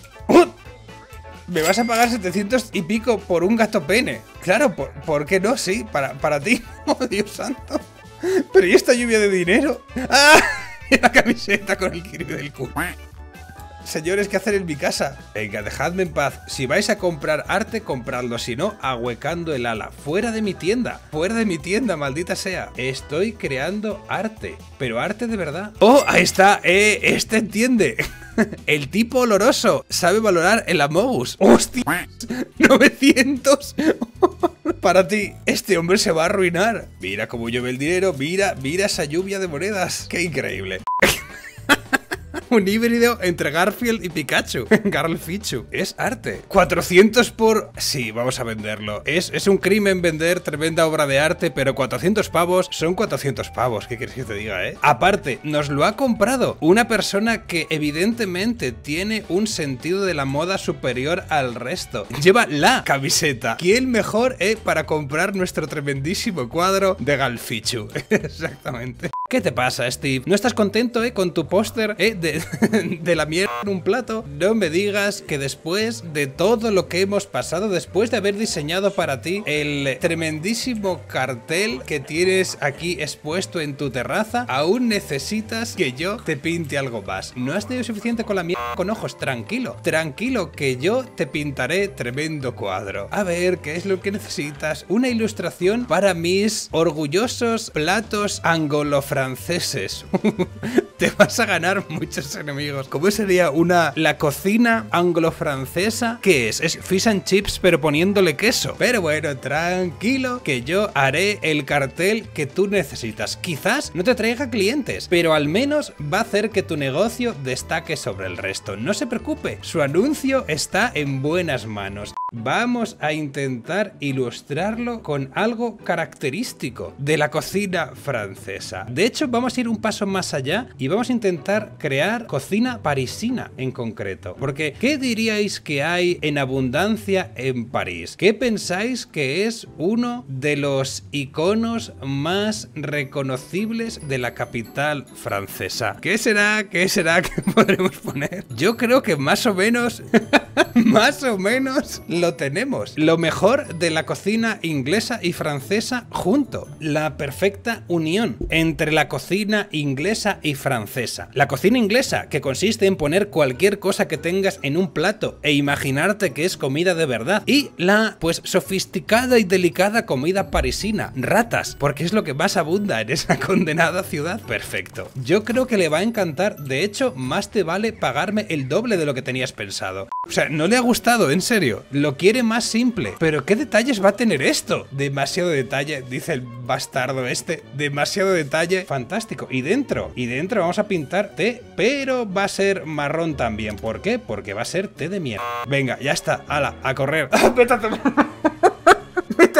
¿Me vas a pagar 700 y pico por un gato pene? Claro, ¿por qué no? Sí, para ti. Oh, Dios santo. Pero ¿y esta lluvia de dinero? ¡Ah! La camiseta con el Kirby del culo. Señores, ¿qué hacer en mi casa? Venga, dejadme en paz. Si vais a comprar arte, compradlo. Si no, ahuecando el ala. Fuera de mi tienda. Fuera de mi tienda, maldita sea. Estoy creando arte. Pero arte de verdad. ¡Oh! Ahí está. Este entiende. El tipo oloroso sabe valorar el Amogus. ¡Hostia! 900. Para ti, este hombre se va a arruinar. Mira cómo llueve el dinero. Mira esa lluvia de monedas. ¡Qué increíble! Un híbrido entre Garfield y Pikachu. Garfichu. Es arte. 400 por... Sí, vamos a venderlo. Es un crimen vender tremenda obra de arte, pero 400 pavos son 400 pavos. ¿Qué quieres que te diga, Aparte, nos lo ha comprado una persona que evidentemente tiene un sentido de la moda superior al resto. Lleva la camiseta. ¿Quién mejor, para comprar nuestro tremendísimo cuadro de Garfichu? Exactamente. ¿Qué te pasa, Steve? ¿No estás contento, con tu póster, de la mierda en un plato? No me digas que después de todo lo que hemos pasado, después de haber diseñado para ti el tremendísimo cartel que tienes aquí expuesto en tu terraza, aún necesitas que yo te pinte algo más. ¿No has tenido suficiente con la mierda con ojos? Tranquilo, tranquilo, que yo te pintaré tremendo cuadro. A ver, ¿qué es lo que necesitas? Una ilustración para mis orgullosos platos anglo-franceses. Te vas a ganar muchos enemigos. ¿Cómo sería la cocina anglo-francesa? ¿Qué es? Es fish and chips pero poniéndole queso. Pero bueno, tranquilo, que yo haré el cartel que tú necesitas. Quizás no te traiga clientes, pero al menos va a hacer que tu negocio destaque sobre el resto. No se preocupe, su anuncio está en buenas manos. Vamos a intentar ilustrarlo con algo característico de la cocina francesa. De hecho, vamos a ir un paso más allá y vamos a intentar crear cocina parisina en concreto. Porque, ¿qué diríais que hay en abundancia en París? ¿Qué pensáis que es uno de los iconos más reconocibles de la capital francesa? ¿Qué será que podremos poner? Yo creo que más o menos... más o menos lo tenemos. Lo mejor de la cocina inglesa y francesa junto. La perfecta unión entre la cocina inglesa y francesa. La cocina inglesa, que consiste en poner cualquier cosa que tengas en un plato e imaginarte que es comida de verdad. Y la, pues, sofisticada y delicada comida parisina. Ratas, porque es lo que más abunda en esa condenada ciudad. Perfecto. Yo creo que le va a encantar. De hecho, más te vale pagarme el doble de lo que tenías pensado. O sea, no le ha gustado, en serio. Lo quiere más simple. Pero ¿qué detalles va a tener esto? Demasiado detalle, dice el bastardo este. Demasiado detalle. Fantástico. Y dentro vamos a pintar té, pero va a ser marrón también. ¿Por qué? Porque va a ser té de mierda. Venga, ya está. Hala, a correr. Vete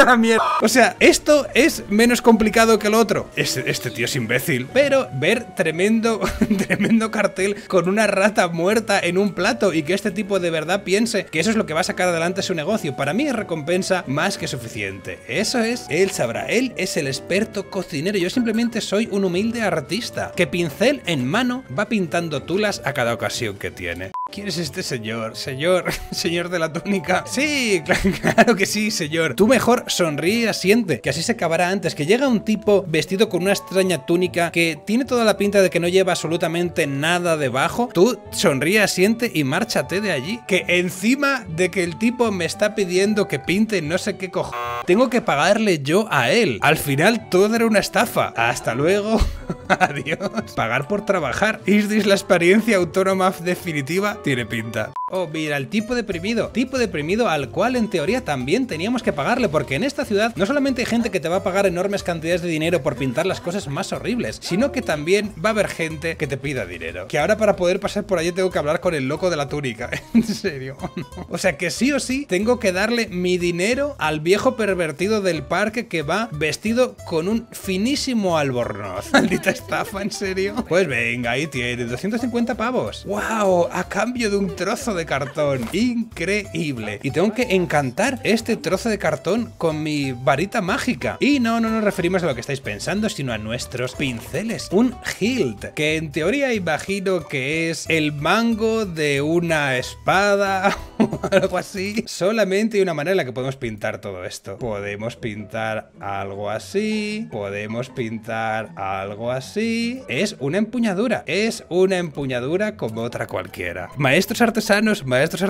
Vete a la mierda. O sea, esto es menos complicado que el otro. Este tío es imbécil. Pero ver tremendo cartel con una rata muerta en un plato y que este tipo de verdad piense que eso es lo que va a sacar adelante su negocio, para mí es recompensa más que suficiente. Eso es, él sabrá, él es el experto cocinero, yo simplemente soy un humilde artista que pincel en mano va pintando tulas a cada ocasión que tiene. ¿Quién es este señor? Señor de la túnica. Sí, claro que sí, señor. Tú mejor sonríe y asiente, que así se acabará antes. Que llega un tipo vestido con una extraña túnica que tiene toda la pinta de que no lleva absolutamente nada debajo. Tú sonríe, asiente y márchate de allí. Que encima de que el tipo me está pidiendo que pinte no sé qué cojones, tengo que pagarle yo a él. Al final todo era una estafa. Hasta luego. Adiós. Pagar por trabajar. ¿Es la experiencia autónoma definitiva? Tiene pinta. Oh, mira, el tipo deprimido al cual en teoría también teníamos que pagarle, porque en esta ciudad no solamente hay gente que te va a pagar enormes cantidades de dinero por pintar las cosas más horribles, sino que también va a haber gente que te pida dinero. Que ahora para poder pasar por allí tengo que hablar con el loco de la túnica. En serio. O sea que sí o sí tengo que darle mi dinero al viejo pervertido del parque que va vestido con un finísimo albornoz. Maldita estafa, ¿en serio? Pues venga, ahí tienes, 250 pavos. ¡Wow! A cambio de un trozo de cartón. Increíble. Y tengo que encantar este trozo de cartón con mi varita mágica. Y no nos referimos a lo que estáis pensando, sino a nuestros pinceles. Un hilt, que en teoría imagino que es el mango de una espada o algo así. Solamente hay una manera en la que podemos pintar todo esto. Podemos pintar algo así. Podemos pintar algo así. Es una empuñadura. Es una empuñadura como otra cualquiera. Maestros artesanos.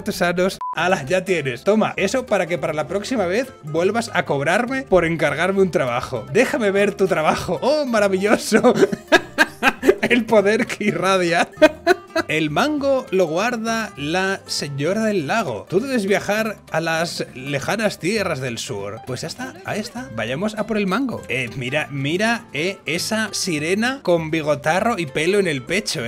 ¡Hala! Ya tienes. Toma, eso para que para la próxima vez vuelvas a cobrarme por encargarme un trabajo. Déjame ver tu trabajo. ¡Oh, maravilloso! El poder que irradia. El mango lo guarda la señora del lago. Tú debes viajar a las lejanas tierras del sur. Pues ya está, ahí está. Vayamos a por el mango. Mira, esa sirena con bigotarro y pelo en el pecho,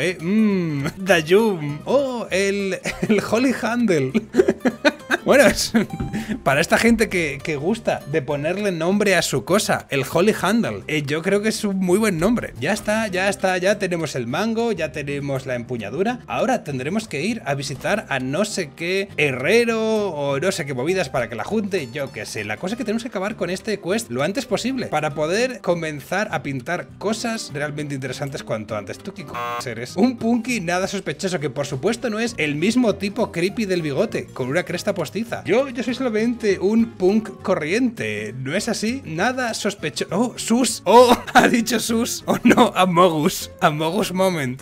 Dayum. Oh, el Holy Handle. Bueno, para esta gente que gusta de ponerle nombre a su cosa, el Holy Handle, yo creo que es un muy buen nombre. Ya está, ya tenemos el mango, ya tenemos la empuñadura. Ahora tendremos que ir a visitar a no sé qué herrero o no sé qué movidas para que la junte, yo qué sé. La cosa es que tenemos que acabar con este quest lo antes posible para poder comenzar a pintar cosas realmente interesantes cuanto antes. ¿Tú qué eres? Un punky nada sospechoso que por supuesto no es el mismo tipo creepy del bigote, con una cresta postiza. Yo soy solamente un punk corriente, ¿no es así? Nada sospechoso. Oh, sus. Oh, ha dicho sus. Oh no, Amogus Moment.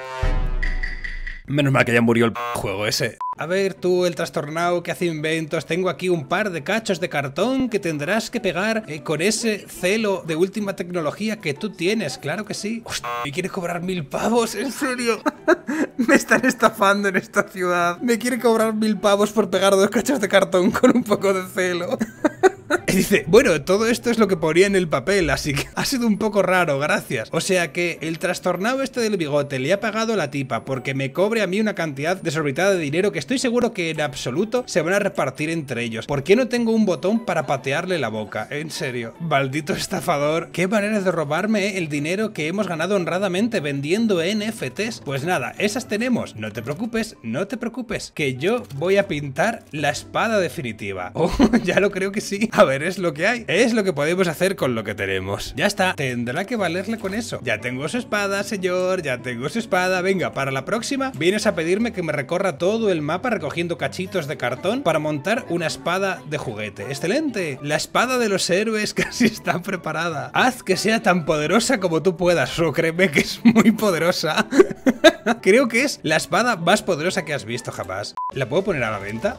Menos mal que ya murió el juego ese. A ver tú, el trastornado que hace inventos, tengo aquí un par de cachos de cartón que tendrás que pegar con ese celo de última tecnología que tú tienes, claro que sí. Hostia, ¿me quieres cobrar 1000 pavos? ¿En serio? Me están estafando en esta ciudad. Me quiere cobrar 1000 pavos por pegar 2 cachos de cartón con un poco de celo. Y dice, bueno, todo esto es lo que ponía en el papel, así que ha sido un poco raro, gracias. O sea que el trastornado este del bigote le ha pagado la tipa porque me cobre a mí una cantidad desorbitada de dinero que estoy seguro que en absoluto se van a repartir entre ellos. ¿Por qué no tengo un botón para patearle la boca? En serio, maldito estafador. Qué manera de robarme el dinero que hemos ganado honradamente vendiendo NFTs. Pues nada, esas tenemos. No te preocupes, que yo voy a pintar la espada definitiva. Oh, ya lo creo que sí. A ver, es lo que hay. Es lo que podemos hacer con lo que tenemos. Ya está, tendrá que valerle con eso. Ya tengo su espada, señor, ya tengo su espada. Venga, para la próxima vienes a pedirme que me recorra todo el mapa recogiendo cachitos de cartón para montar una espada de juguete. ¡Excelente! La espada de los héroes casi está preparada. Haz que sea tan poderosa como tú puedas. O créeme que es muy poderosa. Creo que es la espada más poderosa que has visto jamás. ¿La puedo poner a la venta?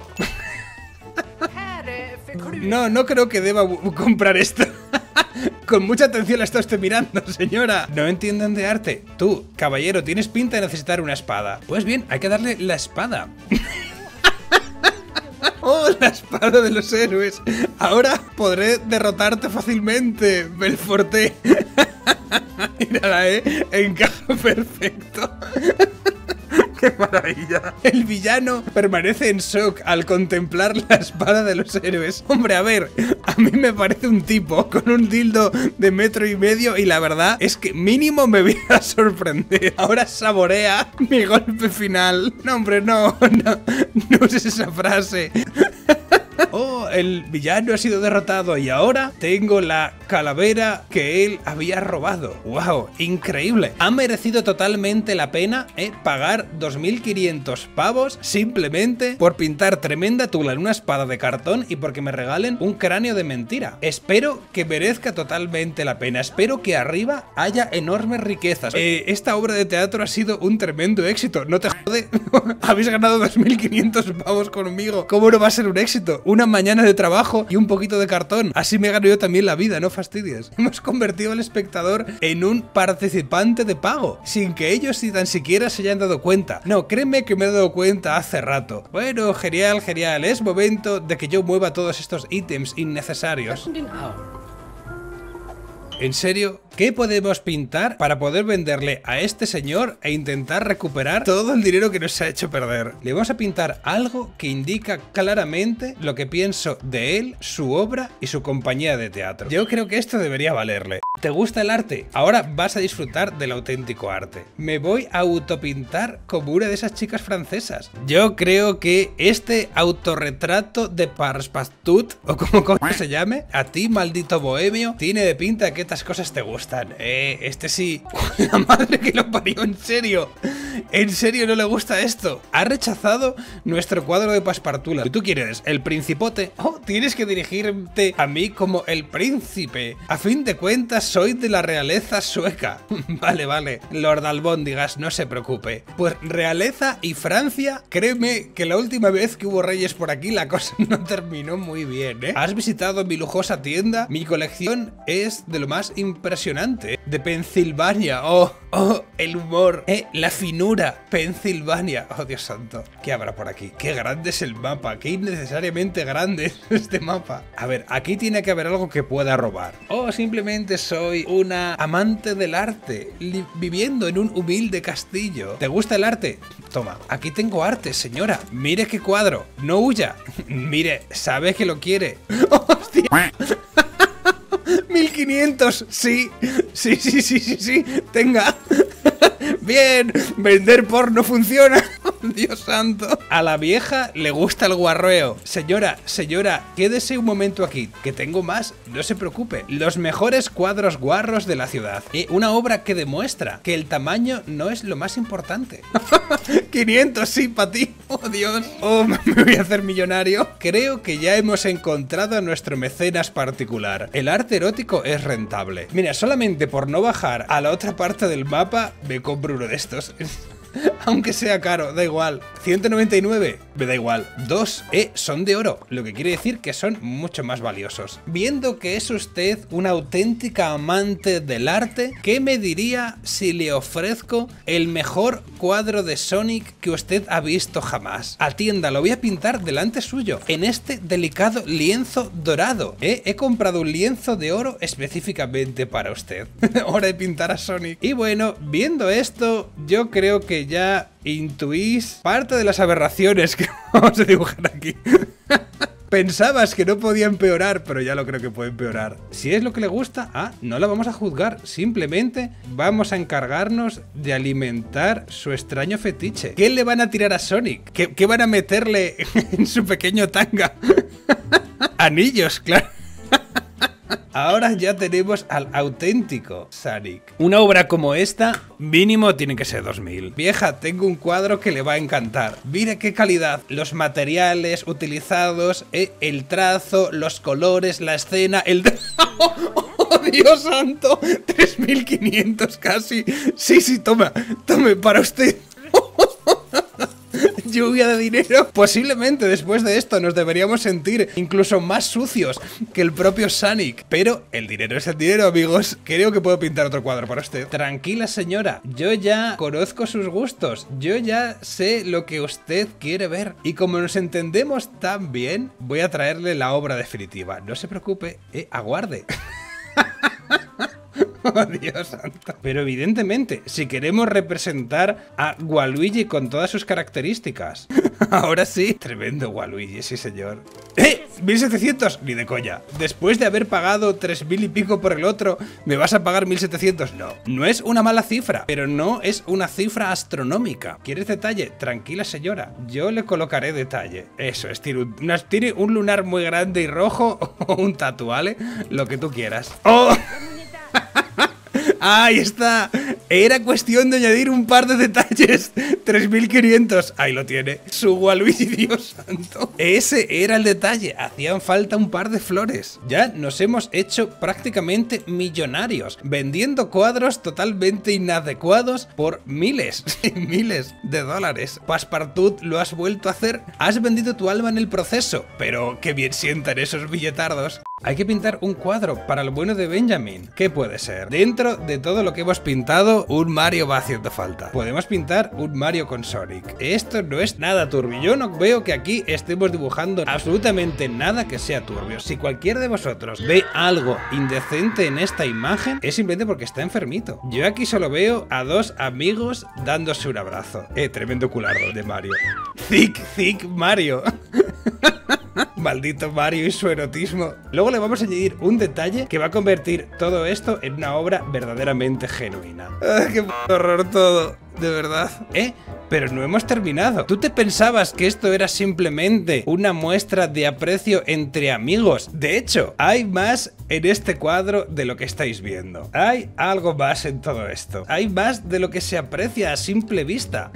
No creo que deba comprar esto. Con mucha atención la está usted mirando, señora. No entienden de arte. Tú, caballero, tienes pinta de necesitar una espada. Pues bien, hay que darle la espada. ¡Oh, la espada de los héroes! Ahora podré derrotarte fácilmente, Belforte. Mírala, encaja perfecto. ¡Qué maravilla! El villano permanece en shock al contemplar la espada de los héroes. Hombre, a ver, a mí me parece un tipo con un dildo de 1,5 metros y la verdad es que mínimo me voy a sorprender. Ahora saborea mi golpe final. No, hombre, no uses esa frase. Oh, el villano ha sido derrotado y ahora tengo la calavera que él había robado. ¡Wow! Increíble. Ha merecido totalmente la pena pagar 2.500 pavos simplemente por pintar tremenda tula en una espada de cartón y porque me regalen un cráneo de mentira. Espero que merezca totalmente la pena. Espero que arriba haya enormes riquezas. Esta obra de teatro ha sido un tremendo éxito. No te jode. Habéis ganado 2.500 pavos conmigo. ¿Cómo no va a ser un éxito? Una mañana de trabajo y un poquito de cartón. Así me gano yo también la vida, no fastidies. Hemos convertido al espectador en un participante de pago, sin que ellos ni tan siquiera se hayan dado cuenta. No, créeme que me he dado cuenta hace rato. Bueno, genial, genial. Es momento de que yo mueva todos estos ítems innecesarios. ¿En serio? ¿Qué podemos pintar para poder venderle a este señor e intentar recuperar todo el dinero que nos ha hecho perder? Le vamos a pintar algo que indica claramente lo que pienso de él, su obra y su compañía de teatro. Yo creo que esto debería valerle. ¿Te gusta el arte? Ahora vas a disfrutar del auténtico arte. Me voy a autopintar como una de esas chicas francesas. Yo creo que este autorretrato de Passepartout, o como se llame, a ti, maldito bohemio, tiene de pinta que estas cosas te gustan. Este sí. La madre que lo parió, en serio. ¿En serio no le gusta esto? Ha rechazado nuestro cuadro de Passepartout. ¿Y tú quién eres? ¿El principote? Oh, tienes que dirigirte a mí como el príncipe. A fin de cuentas, soy de la realeza sueca. Vale, vale. Lord Albóndigas, no se preocupe. Pues realeza y Francia, créeme que la última vez que hubo reyes por aquí la cosa no terminó muy bien, ¿eh? ¿Has visitado mi lujosa tienda? Mi colección es de lo más impresionante. De Pensilvania. Oh, el humor. La finura. Pensilvania. Oh, Dios santo. ¿Qué habrá por aquí? Qué grande es el mapa. Qué innecesariamente grande es este mapa. A ver, aquí tiene que haber algo que pueda robar. Oh, simplemente soy una amante del arte, viviendo en un humilde castillo. ¿Te gusta el arte? Toma, aquí tengo arte, señora. Mire qué cuadro. No huya. Mire, sabe que lo quiere. ¡Hostia! 1.500, sí, tenga. Bien, vender porno funciona. Dios santo. A la vieja le gusta el guarreo. Señora, quédese un momento aquí, que tengo más, no se preocupe. Los mejores cuadros guarros de la ciudad. Una obra que demuestra que el tamaño no es lo más importante. 500, sí, para ti. Oh, Dios. Oh, me voy a hacer millonario. Creo que ya hemos encontrado a nuestro mecenas particular. El arte erótico es rentable. Mira, solamente por no bajar a la otra parte del mapa, me compro uno de estos. Aunque sea caro, da igual. 199, me da igual. 2, son de oro, lo que quiere decir que son mucho más valiosos. Viendo que es usted una auténtica amante del arte, ¿qué me diría si le ofrezco el mejor cuadro de Sonic que usted ha visto jamás? Atienda, lo voy a pintar delante suyo, en este delicado lienzo dorado. He comprado un lienzo de oro específicamente para usted. Hora de pintar a Sonic. Y bueno, viendo esto, yo creo que ya intuís parte de las aberraciones que vamos a dibujar aquí. Pensabas que no podía empeorar, pero ya lo creo que puede empeorar. Si es lo que le gusta, no la vamos a juzgar. Simplemente vamos a encargarnos de alimentar su extraño fetiche. ¿Qué le van a tirar a Sonic? ¿Qué van a meterle en su pequeño tanga? Anillos, claro. Ahora ya tenemos al auténtico Sonic. Una obra como esta, mínimo tiene que ser 2.000. Vieja, tengo un cuadro que le va a encantar. Mira qué calidad. Los materiales utilizados, el trazo, los colores, la escena, el... ¡Oh, Dios santo! 3.500 casi. Sí, tome para usted. Lluvia de dinero. Posiblemente después de esto nos deberíamos sentir incluso más sucios que el propio Sonic. Pero el dinero es el dinero, amigos. Creo que puedo pintar otro cuadro para usted. Tranquila, señora. Yo ya conozco sus gustos. Yo ya sé lo que usted quiere ver. Y como nos entendemos tan bien, voy a traerle la obra definitiva. No se preocupe, aguarde. Oh, Dios santo. Pero evidentemente, si queremos representar a Waluigi con todas sus características. Ahora sí. Tremendo Waluigi, sí señor. ¡Eh! 1700, ni de coña. Después de haber pagado 3000 y pico por el otro, ¿me vas a pagar 1700? No. No es una mala cifra, pero no es una cifra astronómica. ¿Quieres detalle? Tranquila señora. Yo le colocaré detalle. Eso es, tiene un lunar muy grande y rojo o un tatu, ¿vale? Lo que tú quieras. ¡Oh! ¡Ahí está! Era cuestión de añadir un par de detalles. 3500. Ahí lo tiene. Su Waluigi, Dios santo. Ese era el detalle. Hacían falta un par de flores. Ya nos hemos hecho prácticamente millonarios, vendiendo cuadros totalmente inadecuados por miles y miles de dólares. Passepartout, lo has vuelto a hacer. Has vendido tu alma en el proceso. Pero qué bien sientan esos billetardos. Hay que pintar un cuadro para el bueno de Benjamin. ¿Qué puede ser? Dentro de todo lo que hemos pintado, un Mario va haciendo falta. Podemos pintar un Mario con Sonic. Esto no es nada turbio. Yo no veo que aquí estemos dibujando absolutamente nada que sea turbio. Si cualquiera de vosotros ve algo indecente en esta imagen, es simplemente porque está enfermito. Yo aquí solo veo a dos amigos dándose un abrazo. Tremendo culardo de Mario. Thick Mario. Maldito Mario y su erotismo. Luego le vamos a añadir un detalle que va a convertir todo esto en una obra verdaderamente genuina. ¡Ah, qué horror todo! De verdad. Pero no hemos terminado. ¿Tú te pensabas que esto era simplemente una muestra de aprecio entre amigos? De hecho, hay más en este cuadro de lo que estáis viendo. Hay algo más en todo esto. Hay más de lo que se aprecia a simple vista.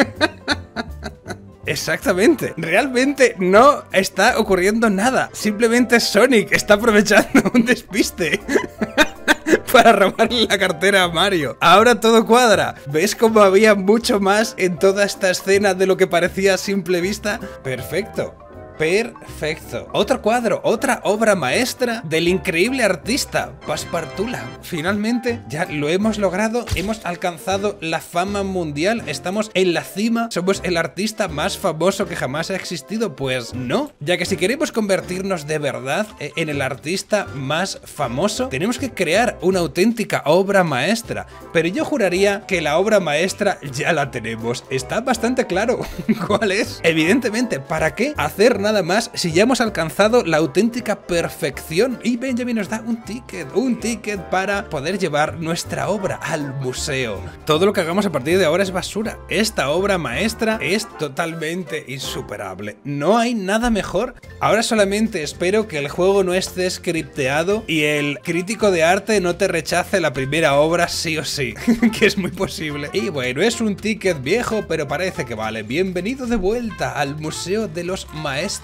Exactamente, realmente no está ocurriendo nada. Simplemente Sonic está aprovechando un despiste para robarle la cartera a Mario. Ahora todo cuadra. ¿Ves cómo había mucho más en toda esta escena de lo que parecía a simple vista? Perfecto. Perfecto. Otro cuadro, otra obra maestra del increíble artista Passepartout. Finalmente ya lo hemos logrado, hemos alcanzado la fama mundial, estamos en la cima, somos el artista más famoso que jamás ha existido. Pues no, ya que si queremos convertirnos de verdad en el artista más famoso, tenemos que crear una auténtica obra maestra. Pero yo juraría que la obra maestra ya la tenemos. Está bastante claro cuál es. Evidentemente, ¿para qué hacer nada más si ya hemos alcanzado la auténtica perfección? Y Benjamin nos da un ticket para poder llevar nuestra obra al museo. Todo lo que hagamos a partir de ahora es basura. Esta obra maestra es totalmente insuperable. No hay nada mejor. Ahora solamente espero que el juego no esté scripteado y el crítico de arte no te rechace la primera obra sí o sí, que es muy posible. Y bueno, es un ticket viejo, pero parece que vale. Bienvenido de vuelta al Museo de los Maestros.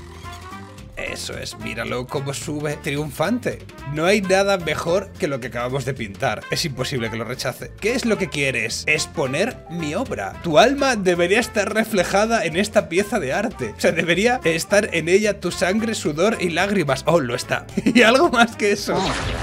Eso es, míralo cómo sube triunfante. No hay nada mejor que lo que acabamos de pintar. Es imposible que lo rechace. ¿Qué es lo que quieres? Exponer mi obra. Tu alma debería estar reflejada en esta pieza de arte. O sea, debería estar en ella tu sangre, sudor y lágrimas. Oh, lo está. Y algo más que eso.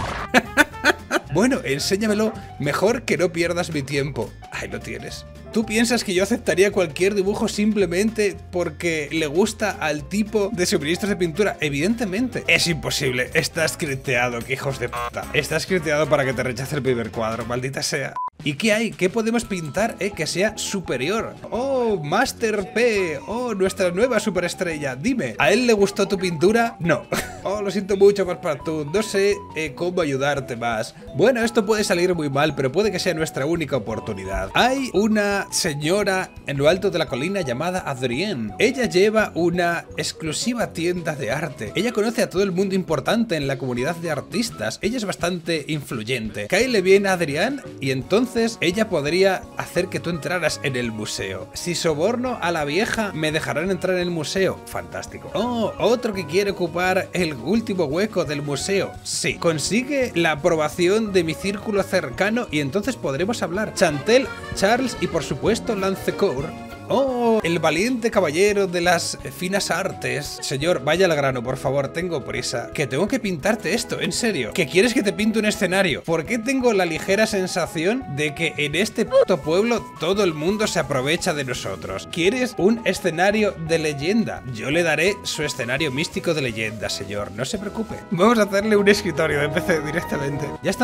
Bueno, enséñamelo. Mejor que no pierdas mi tiempo. Ahí lo tienes. ¿Tú piensas que yo aceptaría cualquier dibujo simplemente porque le gusta al tipo de suministros de pintura? Evidentemente. Es imposible. Está scripteado, que hijos de puta. Está scripteado para que te rechace el primer cuadro, maldita sea. ¿Y qué hay? ¿Qué podemos pintar, que sea superior? ¡Oh, Master P! ¡Oh, nuestra nueva superestrella! Dime, ¿a él le gustó tu pintura? No. Oh, lo siento mucho, Passepartout. No sé cómo ayudarte más. Bueno, esto puede salir muy mal, pero puede que sea nuestra única oportunidad. Hay una señora en lo alto de la colina llamada Adrienne. Ella lleva una exclusiva tienda de arte. Ella conoce a todo el mundo importante en la comunidad de artistas. Ella es bastante influyente. Cáele bien a Adrienne y entonces ella podría hacer que tú entraras en el museo. Si soborno a la vieja, ¿me dejarán entrar en el museo? Fantástico. Oh, otro que quiere ocupar el último hueco del museo. Sí. Consigue la aprobación de mi círculo cercano y entonces podremos hablar. Chantel, Charles y por supuesto Lancecourt. ¡Oh! El valiente caballero de las finas artes. Señor, vaya al grano, por favor, tengo prisa. Que tengo que pintarte esto, en serio. ¿Que quieres que te pinte un escenario? ¿Por qué tengo la ligera sensación de que en este puto pueblo todo el mundo se aprovecha de nosotros? ¿Quieres un escenario de leyenda? Yo le daré su escenario místico de leyenda, señor. No se preocupe. Vamos a hacerle un escritorio de PC directamente. Ya está.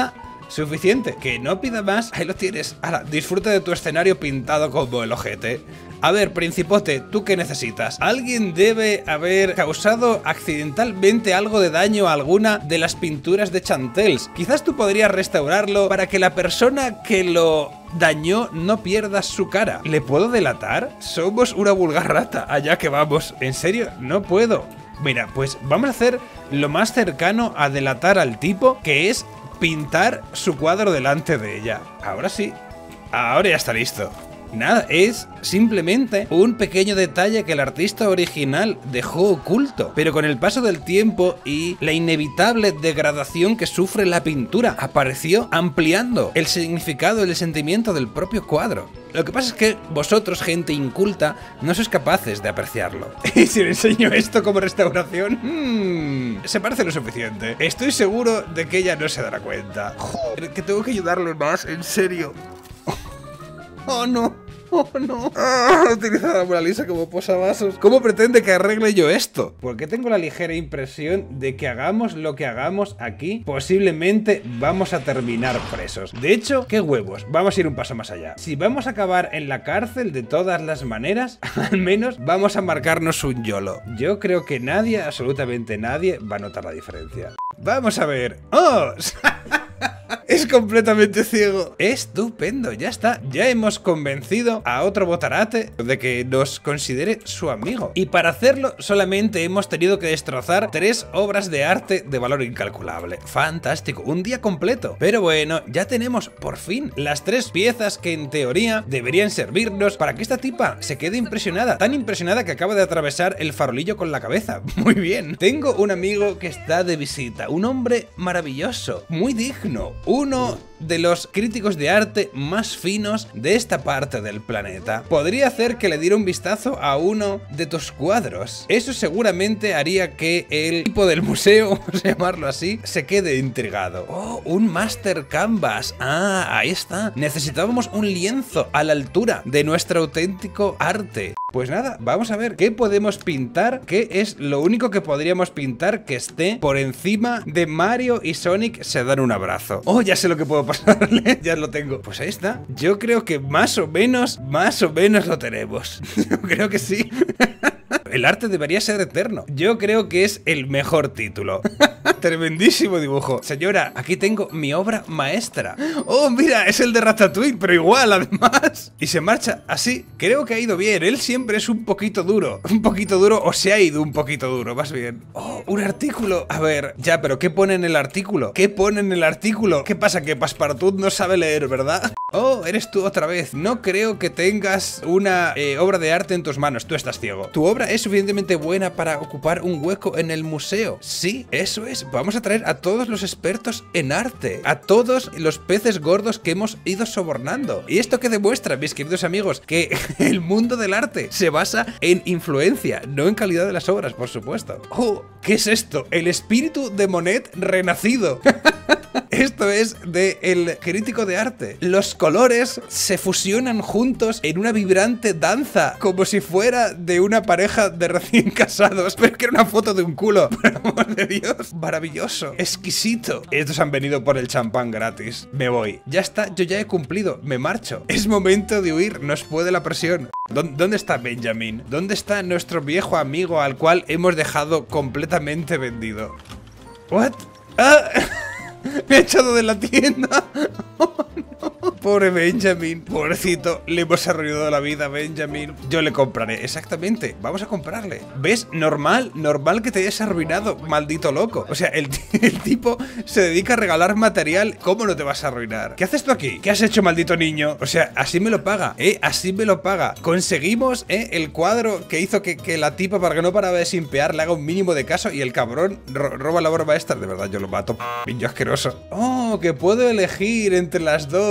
Suficiente. Que no pida más. Ahí lo tienes. Ahora, disfruta de tu escenario pintado como el ojete. A ver, Principote, ¿tú qué necesitas? Alguien debe haber causado accidentalmente algo de daño a alguna de las pinturas de Chantels. Quizás tú podrías restaurarlo para que la persona que lo dañó no pierda su cara. ¿Le puedo delatar? Somos una vulgar rata. Allá que vamos. ¿En serio? No puedo. Mira, pues vamos a hacer lo más cercano a delatar al tipo, que es pintar su cuadro delante de ella. Ahora sí. Ahora ya está listo. Nada, es simplemente un pequeño detalle que el artista original dejó oculto, pero con el paso del tiempo y la inevitable degradación que sufre la pintura, apareció ampliando el significado y el sentimiento del propio cuadro. Lo que pasa es que vosotros, gente inculta, no sois capaces de apreciarlo. Y si le enseño esto como restauración, se parece lo suficiente. Estoy seguro de que ella no se dará cuenta. Joder, que tengo que ayudarle más, en serio. Oh no. Oh no. Utilizar a Mona Lisa como posavasos. ¿Cómo pretende que arregle yo esto? Porque tengo la ligera impresión de que hagamos lo que hagamos aquí, posiblemente vamos a terminar presos. De hecho, qué huevos, vamos a ir un paso más allá. Si vamos a acabar en la cárcel de todas las maneras, al menos vamos a marcarnos un YOLO. Yo creo que nadie, absolutamente nadie, va a notar la diferencia. Vamos a ver. ¡Oh! Es completamente ciego. Estupendo, ya está. Ya hemos convencido a otro botarate de que nos considere su amigo. Y para hacerlo solamente hemos tenido que destrozar 3 obras de arte de valor incalculable. Fantástico, un día completo. Pero bueno, ya tenemos por fin las 3 piezas que en teoría deberían servirnos para que esta tipa se quede impresionada. Tan impresionada que acaba de atravesar el farolillo con la cabeza. Muy bien. Tengo un amigo que está de visita. Un hombre maravilloso, muy digno. Uno de los críticos de arte más finos de esta parte del planeta. Podría hacer que le diera un vistazo a uno de tus cuadros. Eso seguramente haría que el tipo del museo, vamos a llamarlo así, se quede intrigado. Oh, un Master Canvas. Ah, ahí está. Necesitábamos un lienzo a la altura de nuestro auténtico arte. Pues nada, vamos a ver qué podemos pintar, qué es lo único que podríamos pintar que esté por encima de Mario y Sonic se dan un abrazo. Oh, ya sé lo que puedo pasarle, ya lo tengo. Pues ahí está. Yo creo que más o menos lo tenemos. Yo creo que sí. El arte debería ser eterno. Yo creo que es el mejor título. Tremendísimo dibujo. Señora, aquí tengo mi obra maestra. Oh, mira, es el de Ratatouille, pero igual, además. Y se marcha así. Creo que ha ido bien. Él siempre es un poquito duro. Un poquito duro, o se ha ido un poquito duro, más bien. Oh, un artículo. A ver, ya, pero ¿qué pone en el artículo? ¿Qué pone en el artículo? ¿Qué pasa? Que Passepartout no sabe leer, ¿verdad? Oh, eres tú otra vez. No creo que tengas una obra de arte en tus manos. Tú estás ciego. Tu obra es suficientemente buena para ocupar un hueco en el museo. Sí, eso es. Vamos a traer a todos los expertos en arte, a todos los peces gordos que hemos ido sobornando. ¿Y esto qué demuestra, mis queridos amigos? Que el mundo del arte se basa en influencia, no en calidad de las obras, por supuesto. Oh, ¿qué es esto? El espíritu de Monet renacido. Esto es de el crítico de arte. Los colores se fusionan juntos en una vibrante danza, como si fuera de una pareja de recién casados, pero que era una foto de un culo. Por amor de Dios, maravilloso, exquisito. Estos han venido por el champán gratis. Me voy. Ya está, yo ya he cumplido, me marcho. Es momento de huir, nos puede la presión. ¿Dónde está Benjamin? ¿Dónde está nuestro viejo amigo al cual hemos dejado completamente vendido? ¿What? ¡Ah! Me ha echado de la tienda. Oh, no. Pobre Benjamin, pobrecito, le hemos arruinado la vida a Benjamin. Yo le compraré, exactamente, vamos a comprarle. ¿Ves? Normal que te hayas arruinado, maldito loco. O sea, el tipo se dedica a regalar material. ¿Cómo no te vas a arruinar? ¿Qué haces tú aquí? ¿Qué has hecho, maldito niño? O sea, así me lo paga, así me lo paga. Conseguimos, el cuadro que hizo que la tipa, para que no paraba de simpear, le haga un mínimo de caso y el cabrón roba la obra maestra. De verdad, yo lo mato, niño asqueroso. Oh, que puedo elegir entre las dos.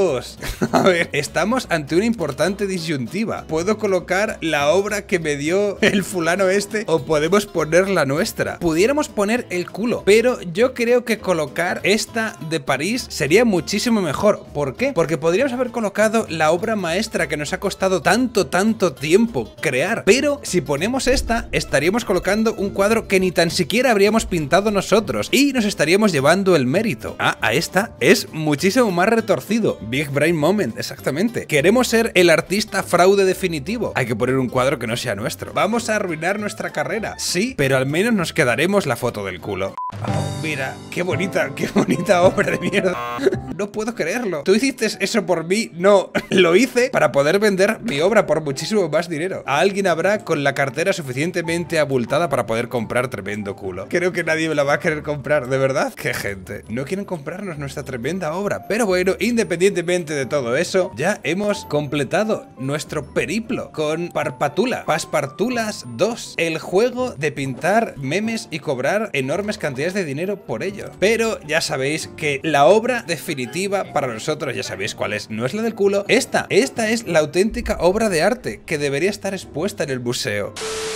A ver, estamos ante una importante disyuntiva. ¿Puedo colocar la obra que me dio el fulano este o podemos poner la nuestra? Pudiéramos poner el culo, pero yo creo que colocar esta de París sería muchísimo mejor. ¿Por qué? Porque podríamos haber colocado la obra maestra que nos ha costado tanto tiempo crear, pero si ponemos esta, estaríamos colocando un cuadro que ni tan siquiera habríamos pintado nosotros y nos estaríamos llevando el mérito. A esta es muchísimo más retorcido. Big Brain Moment, exactamente. Queremos ser el artista fraude definitivo. Hay que poner un cuadro que no sea nuestro. Vamos a arruinar nuestra carrera, sí, pero al menos nos quedaremos la foto del culo. Oh, mira, qué bonita obra de mierda. No puedo creerlo. ¿Tú hiciste eso por mí? No, lo hice para poder vender mi obra por muchísimo más dinero. A alguien habrá con la cartera suficientemente abultada para poder comprar tremendo culo. Creo que nadie me la va a querer comprar, ¿de verdad? Qué gente. No quieren comprarnos nuestra tremenda obra. Pero bueno, independientemente de todo eso, ya hemos completado nuestro periplo con Parpatula. Paspartulas 2. El juego de pintar memes y cobrar enormes cantidades de dinero por ello. Pero ya sabéis que la obra definitiva para nosotros, ya sabéis cuál es, no es la del culo. Esta es la auténtica obra de arte que debería estar expuesta en el museo.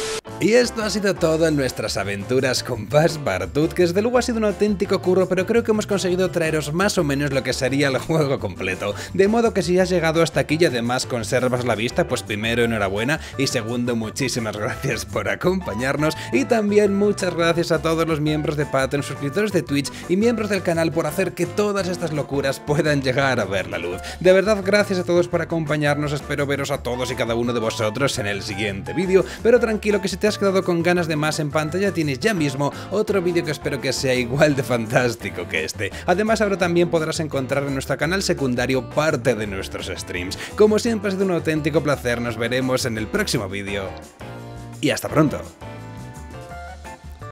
Y esto ha sido todo en nuestras aventuras con Passepartout, que desde luego ha sido un auténtico curro, pero creo que hemos conseguido traeros más o menos lo que sería el juego completo. De modo que si has llegado hasta aquí y además conservas la vista, pues primero enhorabuena y segundo muchísimas gracias por acompañarnos y también muchas gracias a todos los miembros de Patreon, suscriptores de Twitch y miembros del canal por hacer que todas estas locuras puedan llegar a ver la luz. De verdad, gracias a todos por acompañarnos, espero veros a todos y cada uno de vosotros en el siguiente vídeo, pero tranquilo que si te has quedado con ganas de más, en pantalla tienes ya mismo otro vídeo que espero que sea igual de fantástico que este. Además, ahora también podrás encontrar en nuestro canal secundario parte de nuestros streams. Como siempre, ha sido un auténtico placer, nos veremos en el próximo vídeo y hasta pronto.